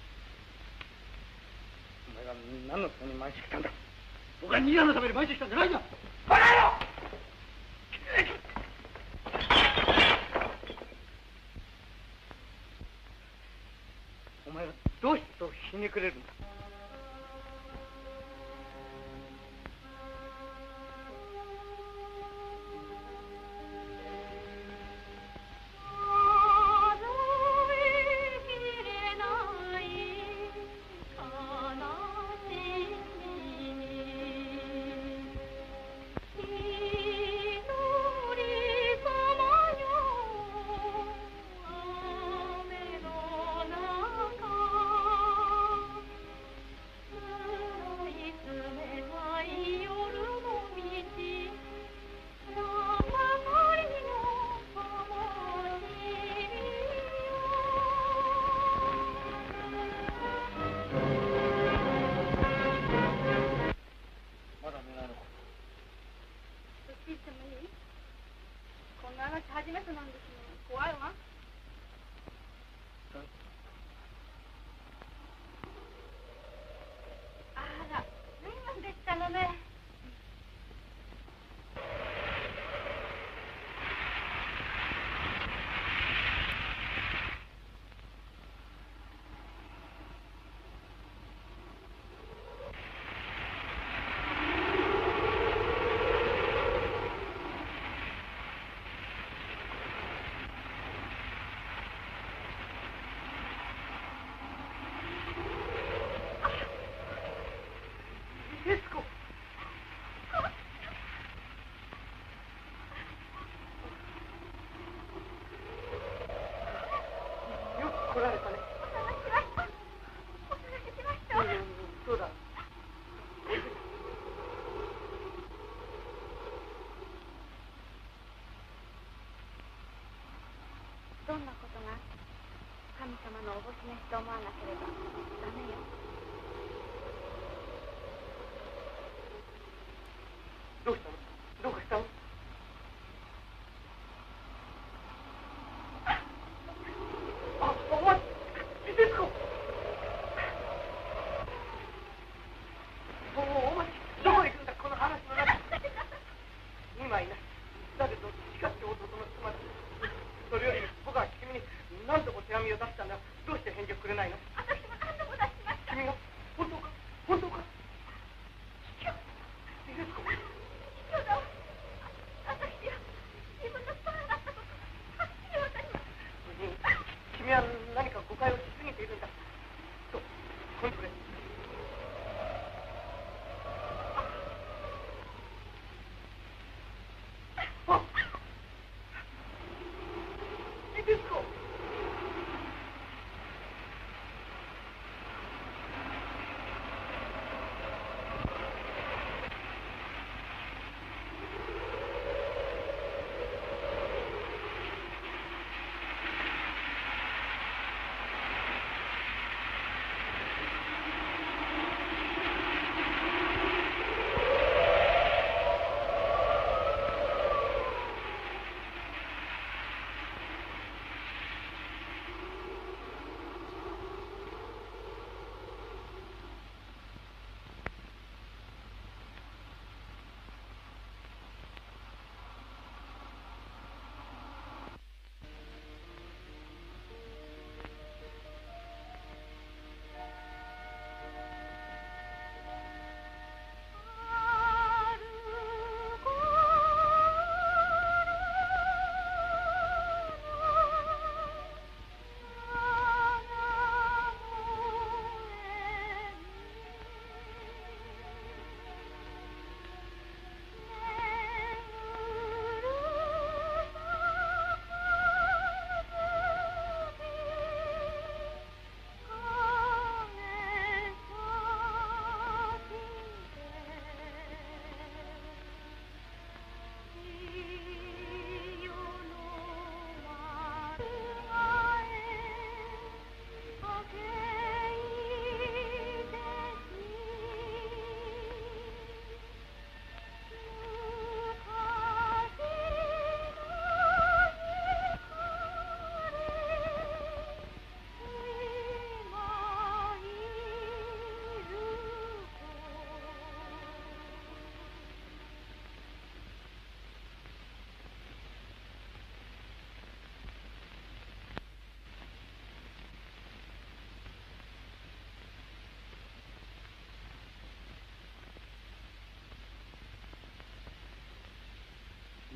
お前が何のために毎日来たんだ？僕は兄さんのために毎日来たんじゃないんだ。バカ野郎！お前はどうしてそうひねくれるんだ？ 初めてなんですよ。怖いわ。あら、随分でしたのね。どんなことが神様のおぼし召しと思わなければダメよ。 どうしたの？どうかしたの？あ、お前、徹子！お前、どこへ行くんだ、この話の中。今いない。だけど、しかし弟の妻だ。それより僕は君に何度も手紙を出したんだ。どうして返事をくれないの？ 私も何度も出しました。 君が本当か？本当か？ 卑怯。 徹子。 卑怯だわ。私は自分の妻だったことはっきりわかります。 君は何か誤解をしすぎているんだ。そう、これこれ。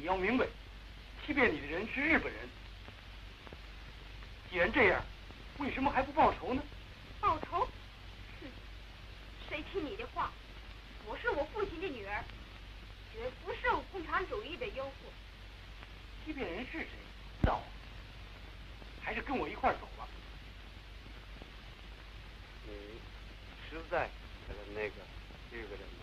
要明白，欺骗你的人是日本人。既然这样，为什么还不报仇呢？ 报仇？哼！谁听你的话？我是我父亲的女儿，绝不受共产主义的诱惑。 欺骗人是谁？知道，还是跟我一块走吧。 你实在跟那个日本人吗？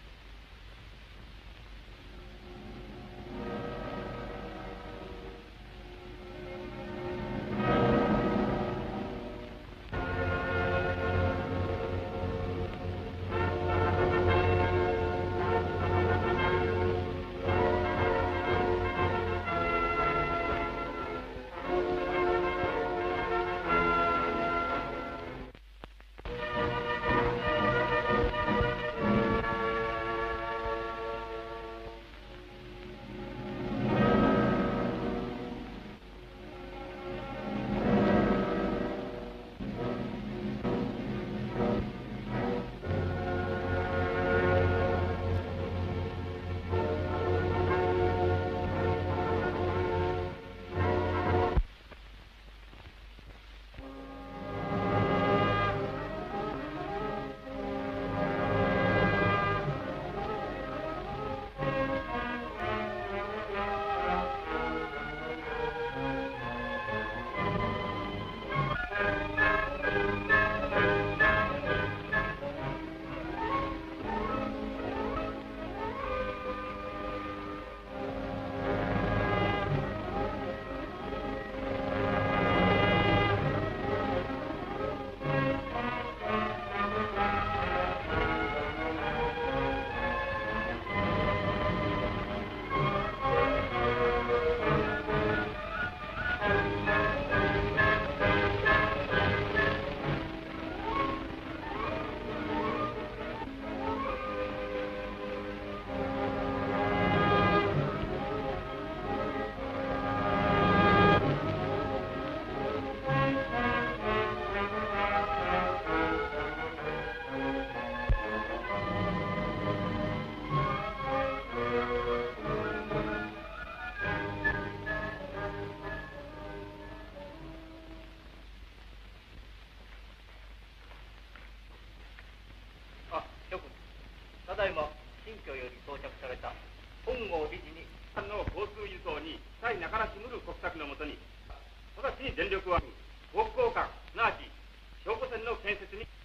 ただいま新居より到着された本郷理事にの交通輸送に対中らしむる国策のもとに直ちに全力を挙げ北港間すなわち商湖線の建設に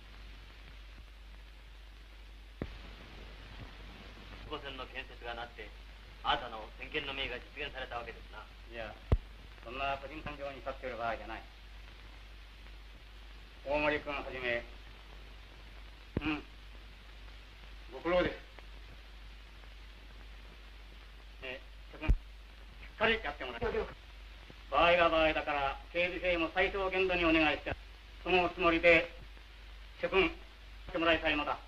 商湖線の建設がなってあなたの先見の明が実現されたわけですな。 いやそんな個人感情に立っている場合じゃない。大森君はじめご苦労です。しっかりやってもらいます。場合が場合だから警備性も最小限度にお願いして、そのつもりで諸君してもらいたいのだ。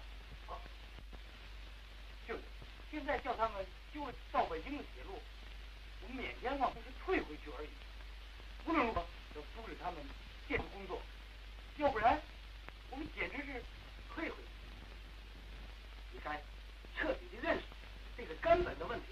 现在叫他们就到北京的铁路，我们勉强往就是退回去而已。无论如何要阻止他们建筑工作，要不然我们简直是退回去。你该彻底的认识这个根本的问题，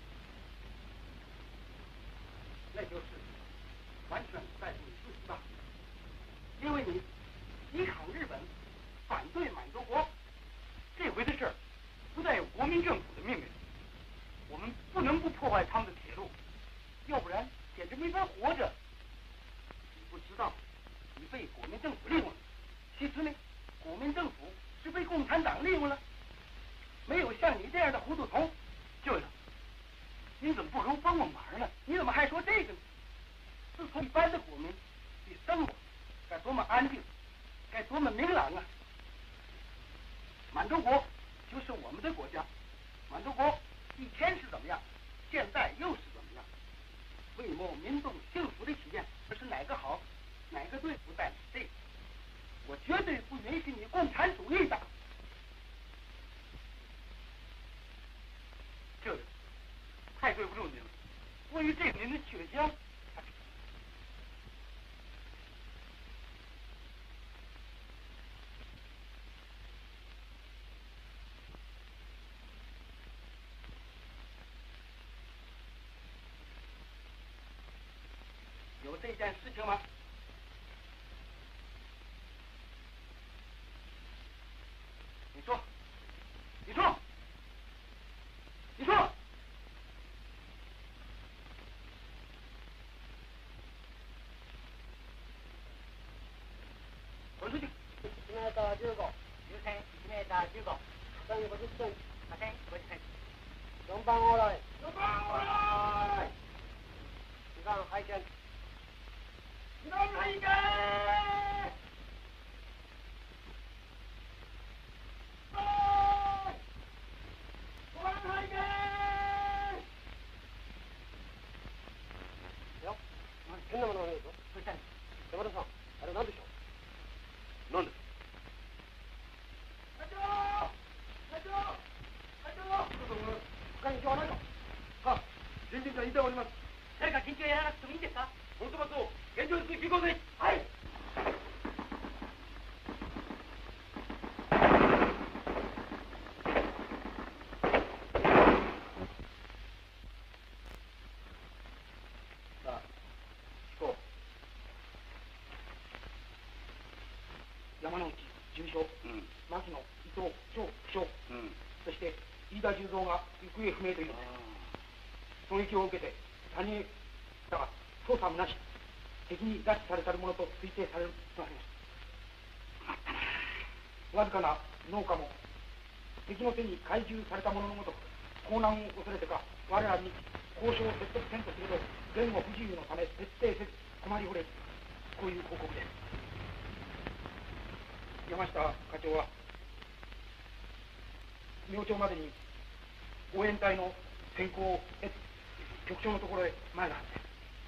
那就是完全在乎你自己吧。因为你抵抗日本，反对满洲国，这回的事儿不但有国民政府的命令，我们不能不破坏他们的铁路，要不然简直没法活着。你不知道，你被国民政府利用了。其实呢，国民政府是被共产党利用了。没有像你这样的糊涂虫。舅舅，你怎么不如帮我忙呢？你怎么还说这个呢？自从一般的国民的生活该多么安定，该多么明朗啊！满洲国就是我们的国家，满洲国以前是怎么样，现在又是怎么样？为谋民众幸福的起见，这是哪个好，哪个对，不但是这个，我绝对不允许你共产主义的。这个太对不住您了，关于这个您的血浆。 这一件事情吗？你说，你说，你说。滚出去！1m15、優先 1m15、下に50センチ、下線50センチ。4番オーライ。4番オーライ。2番拝見。2番拝見。5番拝見。よ。変なものが見えるぞ。そしたら山田さん、あれ何でしょう。何です。隊長、隊長、隊長。他に今日はないか。はあ、人事が言いております。誰か緊急やらなくてもいいんですか。このトマトを現状に急行せ。はい。さあ、聞こう。山之内事務所、牧野伊藤長副長、そして飯田十三が行方不明というのです。狙撃を受けて他人へだが捜査むなし敵に拉致されたるものと推定されるとあります。わずかな農家も敵の手に懐柔されたもののごとく盗難を恐れてか我らに交渉を説得せんとすると前後不自由のため徹底せず困りほれる、こういう報告です。山下課長は明朝までに応援隊の選考を得局長のところへ参るはずです。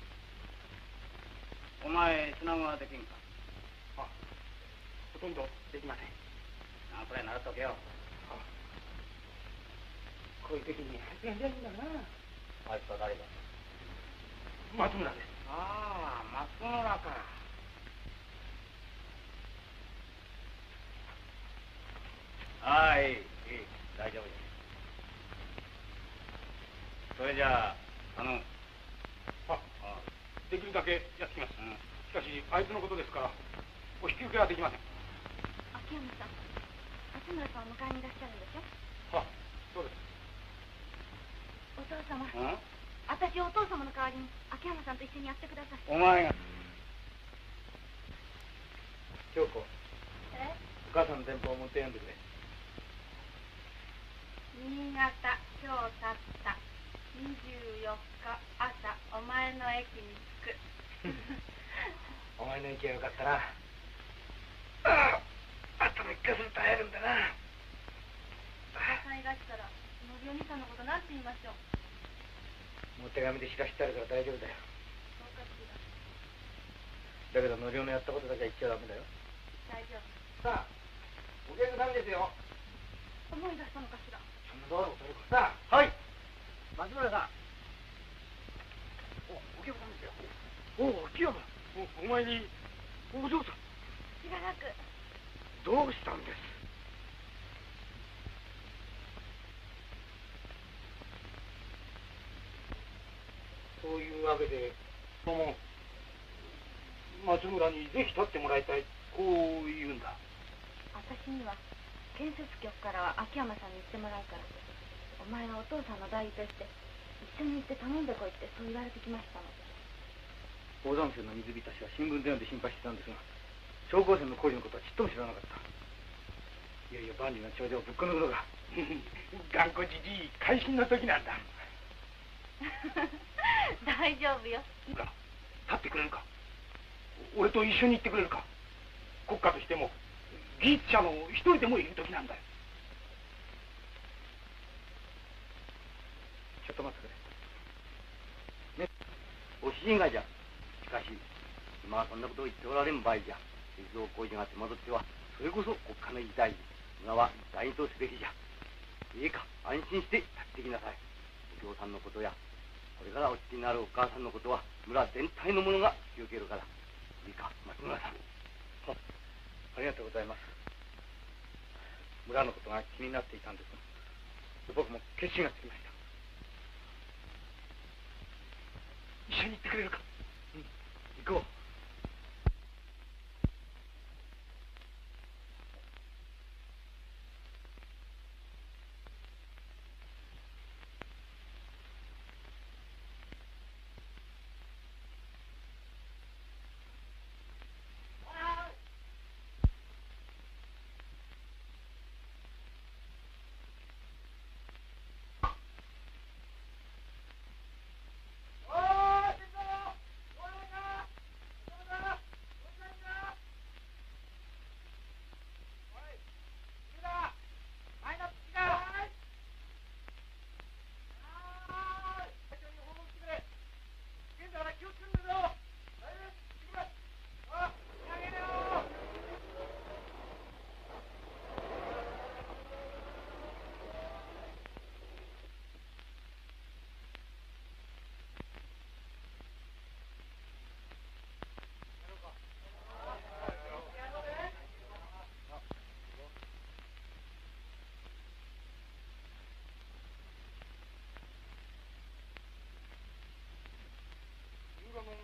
お前つなぐはできんか。あ、ほとんどできません。あ、これ習っとけよ。あ、こういう時に発言できるんだな。あいつは誰だ。松村です。ああ、松村か。はい、いい、大丈夫です。それじゃあ、できるだけやってきます。しかし、あいつのことですから、お引き受けはできません。 秋山さん、松村さんを迎えにいらっしゃるんでしょ。 は、そうです。 お父様、私お父様の代わりに秋山さんと一緒にやってください。 お前が。京子。お母さんの電報を持って読んでくれ。 新潟、今日たった24日朝、お前の駅に着く。 お前の駅はよかったな。ああ、あと3日すると会えるんだな。 お母さんいらしたら、のりお兄さんのことなんて言いましょう。 もう手紙で知らしてあるから大丈夫だよ。 そうかしら。 だけどのりおのやったことだけは言っちゃダメだよ。 大丈夫。 さあ、お客さんですよ。 思い出したのかしら。 そんな道路を取るか。さあ、はい。松村さん。お客さんですよ。おお、秋山。お前にお嬢さん。 しばらく。 どうしたんです。そういうわけで、どうも松村にぜひ立ってもらいたい、こう言うんだ。 私には建設局からは秋山さんに言ってもらうから、お前はお父さんの代理として一緒に行って頼んでこいってそう言われてきましたの。 宝山線の水浸しは新聞で読んで心配してたんですが、消防船の工事のことはちっとも知らなかった。いよいよ万里の長城をぶっこ抜くのが頑固じじい会心の時なんだ。 大丈夫よ。 立ってくれるか。俺と一緒に行ってくれるか。国家としても技術者の一人でもいる時なんだよ。 ちょっと待ってくれ。 ね、おしんがじゃ。しかし今はそんなことを言っておられん場合じゃ。鉄道工事が手間取ってはそれこそ国家の一大事。今は大とすべきじゃ。いいか、安心して立ってきなさい。お父さんのことやこれからお父になるお母さんのことは村全体の者が引き受けるから。いいか、松村さん。 ありがとうございます。村のことが気になっていたんですが、僕も決心がつきました。 一緒に行ってくれるか。 行こう。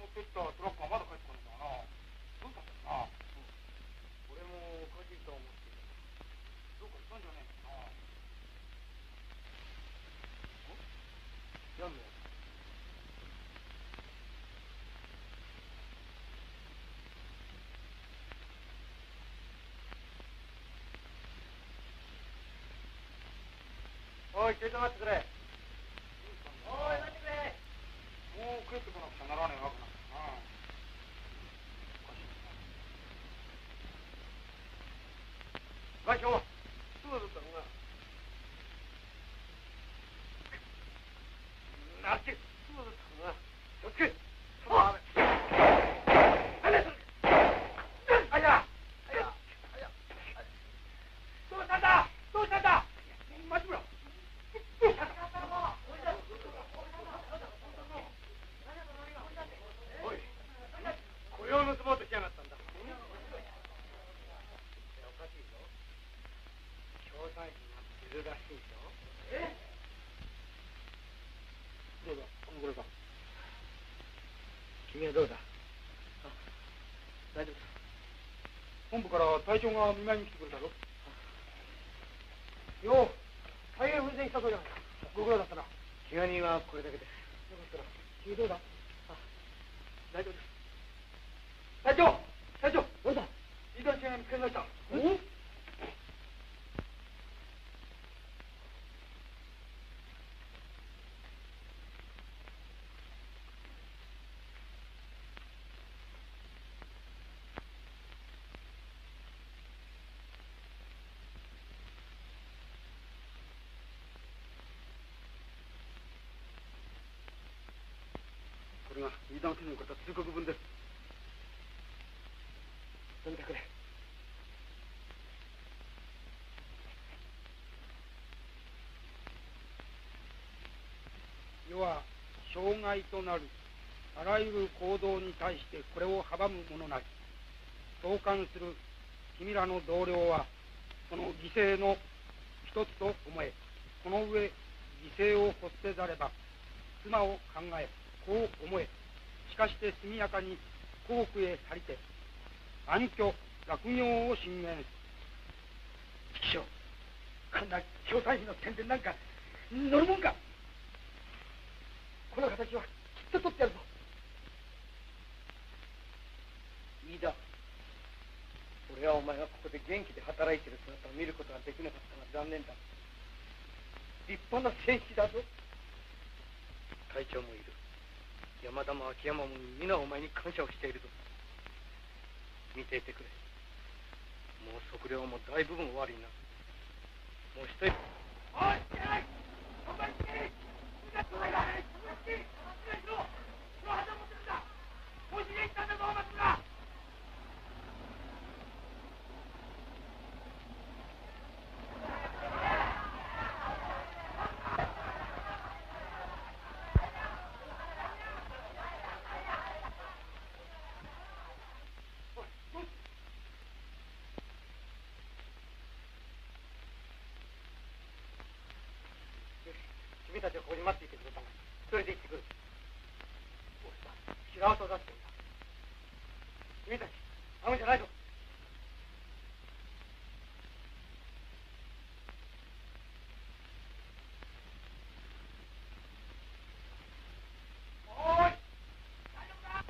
ってったトラックがまだ帰ってこないんだな。どうしたんだろうな。 俺もおかしいと思っていた。 どうかしたんじゃねえかな。 なんだよ。おい、ちょいと待ってくれ。おい、待ってくれ。 もう帰ってこなくちゃならねえわけなんだな。 おかしいな。外傷そうだったのが。なんて、そうだったのが。どっち。 どうしたんだ。どうしたんだ。待ってくれ。 おい、これを盗もうとしやがったんだ。おかしいぞ。共産費がいるらしいぞ。 どうだ、これか。 君はどうだ。大丈夫だ。 本部から隊長が見舞いに来てくれたぞ。 よう、大変奮戦したそうじゃないか。 ご苦労だったな。 怪我人はこれだけです。 よかったら。君どうだ。 大丈夫です。 隊長、隊長、どうだ。いい感じが見つかりました。これが飯田の手に送った通告文です。 読んでくれ。 世は障害となるあらゆる行動に対してこれを阻むものなり、同感する君らの同僚はその犠牲の一つと思え、この上犠牲を欲せざれば妻を考え、こう思え、しかして速やかに皇区へ去りて安居学業を進言。 師匠、こんな共産費の宣伝なんか乗るもんか。この形はきっと取ってやるぞ。飯田、俺はお前がここで元気で働いてる姿を見ることができなかったが残念だ。立派な戦士だぞ。隊長もいる。山田も秋山も皆お前に感謝をしているぞ。見ていてくれ。もう測量も大部分終わりになる。もう一人。おい、行けない。お前行けない。みんな来ないだ。お前しろ。その旗持ってるんだ。もう死ね行ったんだぞ、お前が。君たちはここに待っていてくれたが、一人で行ってくる。おっさん、白旗を出しているんだ。君たち、会うんじゃないぞ。おい、大丈夫か。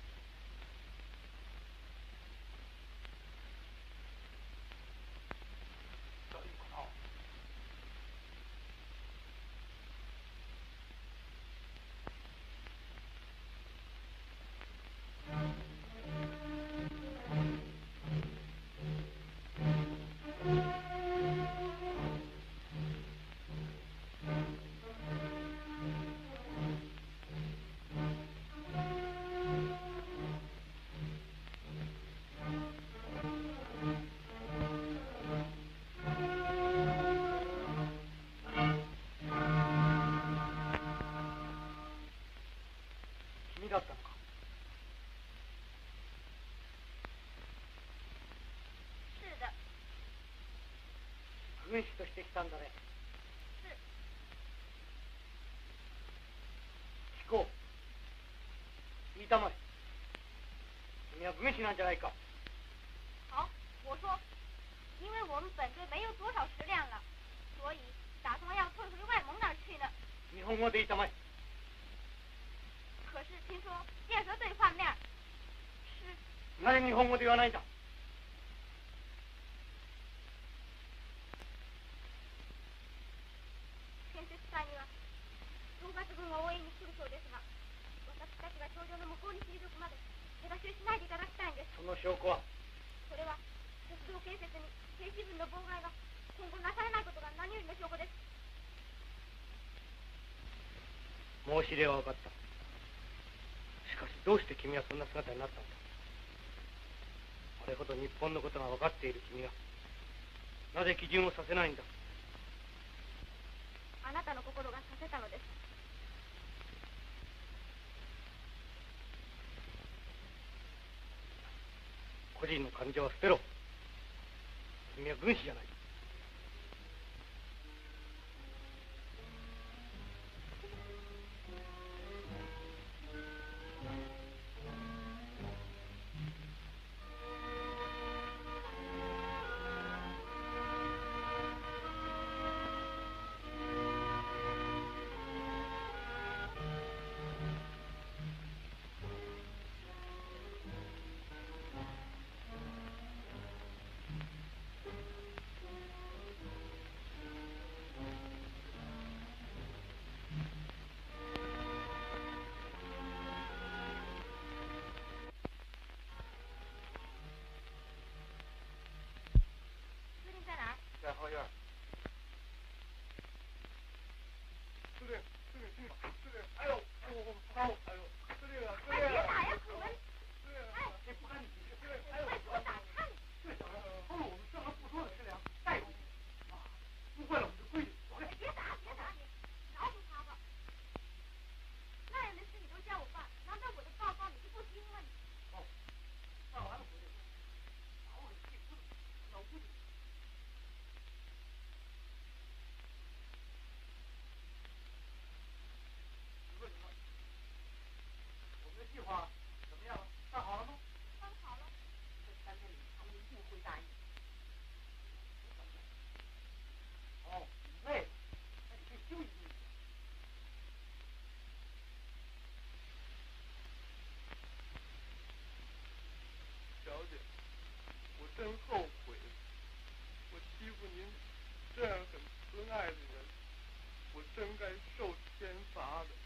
大丈夫かな。君だったのか。 是的。 軍師として来たんだね。聞こう。言いたまえ。 君は軍師なんじゃないか。 好，我说，因为我们本队没有多少食粮了，所以打算要退回外蒙那儿去呢。 日本語で言ったまえ。 可是听说建设队方面是…… なぜ日本語で言わないんだ。 建設隊には討伐軍が応援に来るそうですが、私たちが頂上の向こうに退くまで手出しをしないでいただきたいんです。 その証拠は？ それは鉄道建設に兵士分の妨害が今後なされないことが何よりの証拠です。 申し入れは分かった。しかしどうして君はそんな姿になったんだ。あれほど日本のことが分かっている君がなぜ基準をさせないんだ。 あなたの心がさせたのです。 個人の感情は捨てろ。君は軍師じゃない。 在后院。司令，哎呦，哎呦，哎呦，司令啊，司令！ 别打呀，可文！ 司令， 这不干你司令，哎呦， 快给我打开！ 这小子偷了我们这么不多的食粮，再有啊，误坏了我们的规矩。走开！ 别打你，饶不他吧？那样的事你都叫我办，难道我的报告你就不听吗？ 哦，办完了回来，把我给气死了，老估计。我们的计划怎么样了？办好了吗？ 办好了。 这3天里他们一定会答应。哦，你累了，那你去休息休息。 小姐，我真后悔，我欺负您这样很慈爱的人，我真该受天罚的。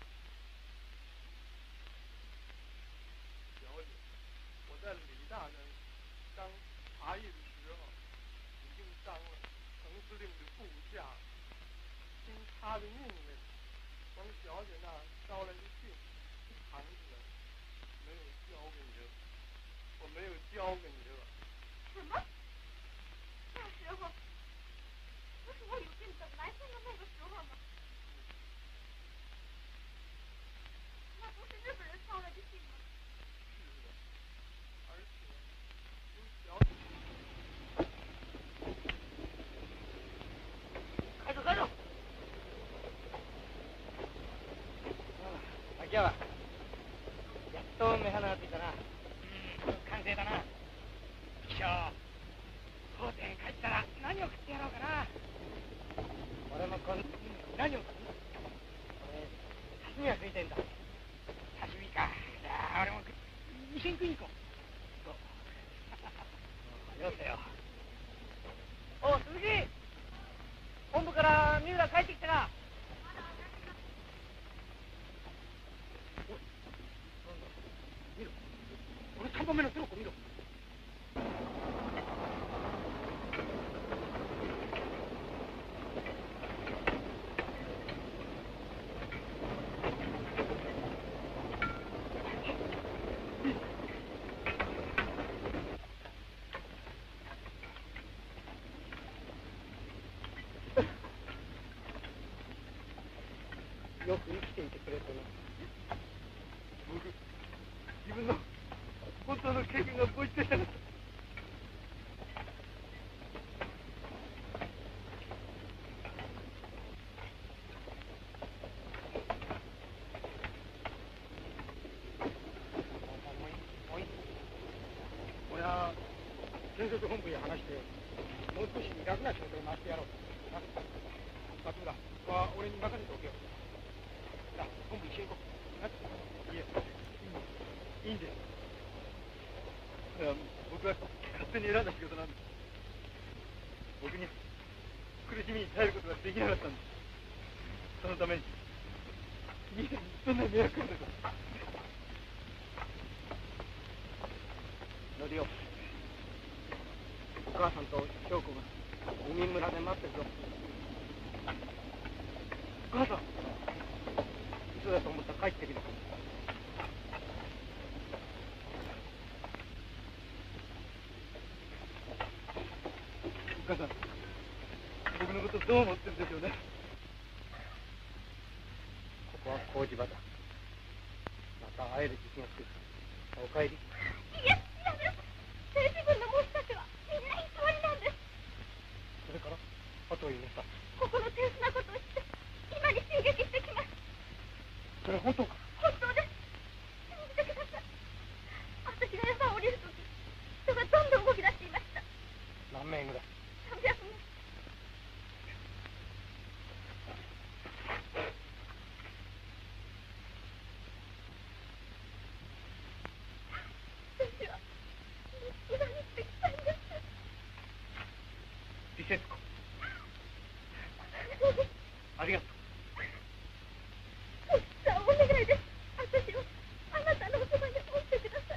小姐，我在李大人当茶艺的时候，已经当了程司令的部下，听他的命令，往小姐那儿捎来的信，藏起来，没有交给你了。我没有交给你了。 什么？那时候不是我有病等来信的那个时候吗？那不是日本人捎来的信吗？ 是的，而且有小开住，开住！秋葉、やっと目鼻がついたな。完成だな。気象、当店帰ったら何を食ってやろうかな。俺も何を食うんだ。刺身が食いてんだ。刺身か。じゃあ俺も一緒に食いに行こう。よせよ。おう、鈴木、本部から三浦帰ってきたか。見ろ、この3番目のトロッコ見ろ。よく生きていてくれたな。僕、自分の本当の経験がもう一度したかった。 督本部へ話して、もう少し楽な仕事を回してやろう。な、松村、ここは俺に任せておけよ。さあ、本部一緒に行こう。な、いえ、いいんです。僕は勝手に選んだ仕事なんです。僕に苦しみに耐えることができなかったんです。そのために兄さんにどんな迷惑かけたか。のりお、お母さんと翔子が海村で待ってるぞ。お母さん、嘘だと思ったら帰ってきな。お母さん、僕のことどう思ってるんでしょうね。ここは工事場だ。また会える時期が来る。お帰り。 いや、やめろ。政治軍の申し立てはみんな偽りなんです。 それから後を言いました。 ここの手薄なことを知って今に進撃してきます。 それ本当か？ 本当です。信じてください。私が山を降りるとき、人がどんどん動き出していました。 何名ぐらい ？300名。私は息子が生きてきたんです。 リセツコ、ありがとう。 さあ、お願いです。私をあなたのおそばに置いてください。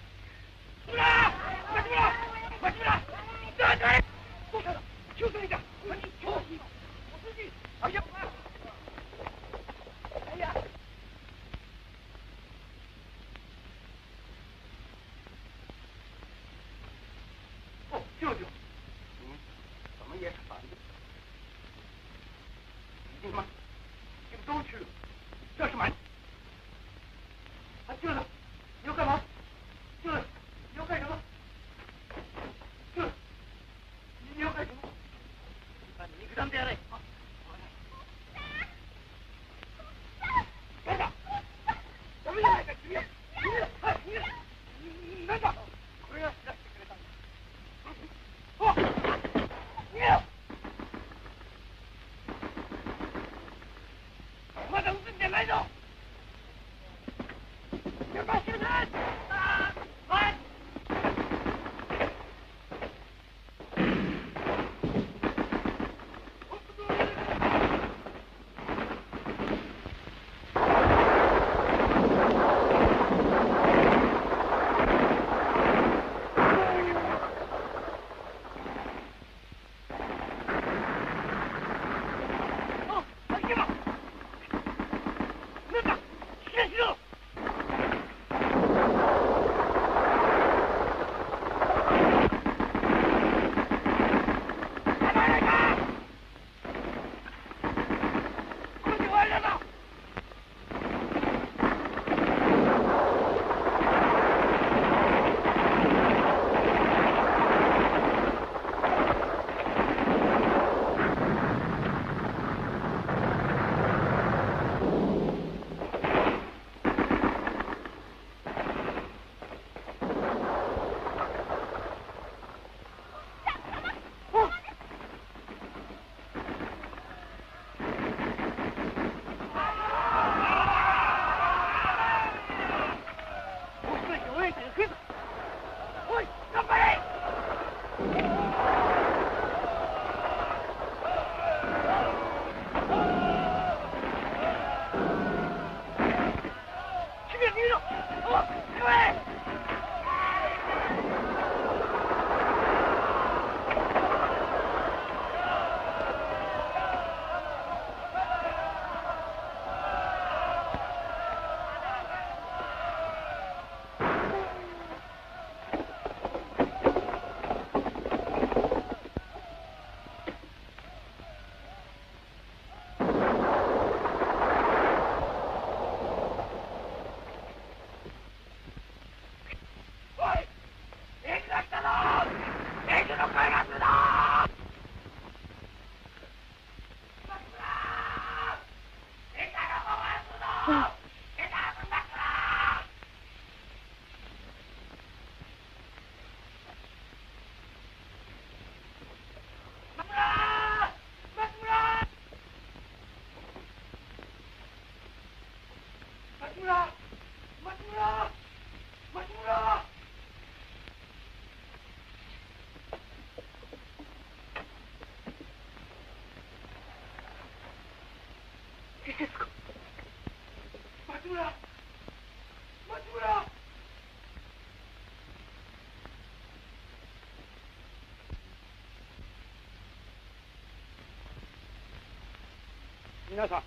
皆さん、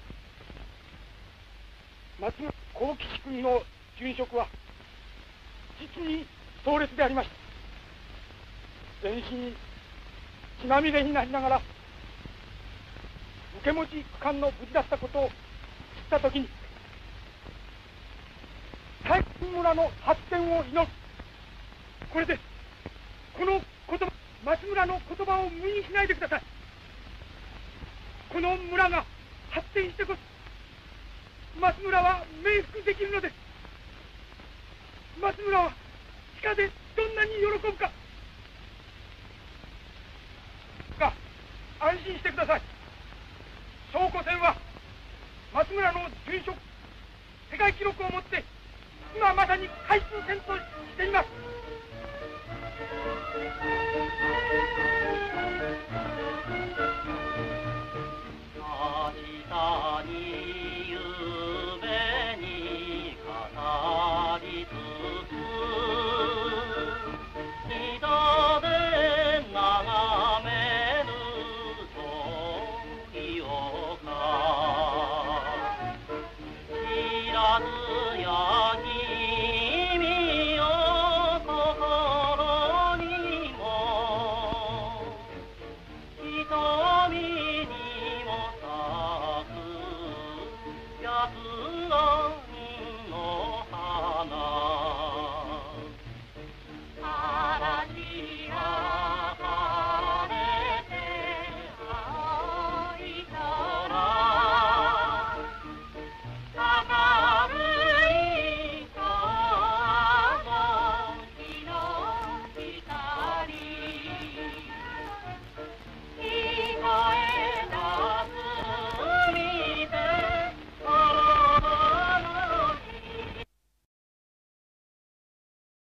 松村幸吉君の殉職は実に壮烈でありました。全身血まみれになりながら受け持ち区間の無事だったことを知ったときに、大金村の発展を祈る。これでこの言葉、松村の言葉を無にしないでください。この村が発展してこそ松村は冥福できるのです。松村は地下でどんなに喜ぶか。が安心してください。証拠船は松村の殉職世界記録をもって今まさに海中戦として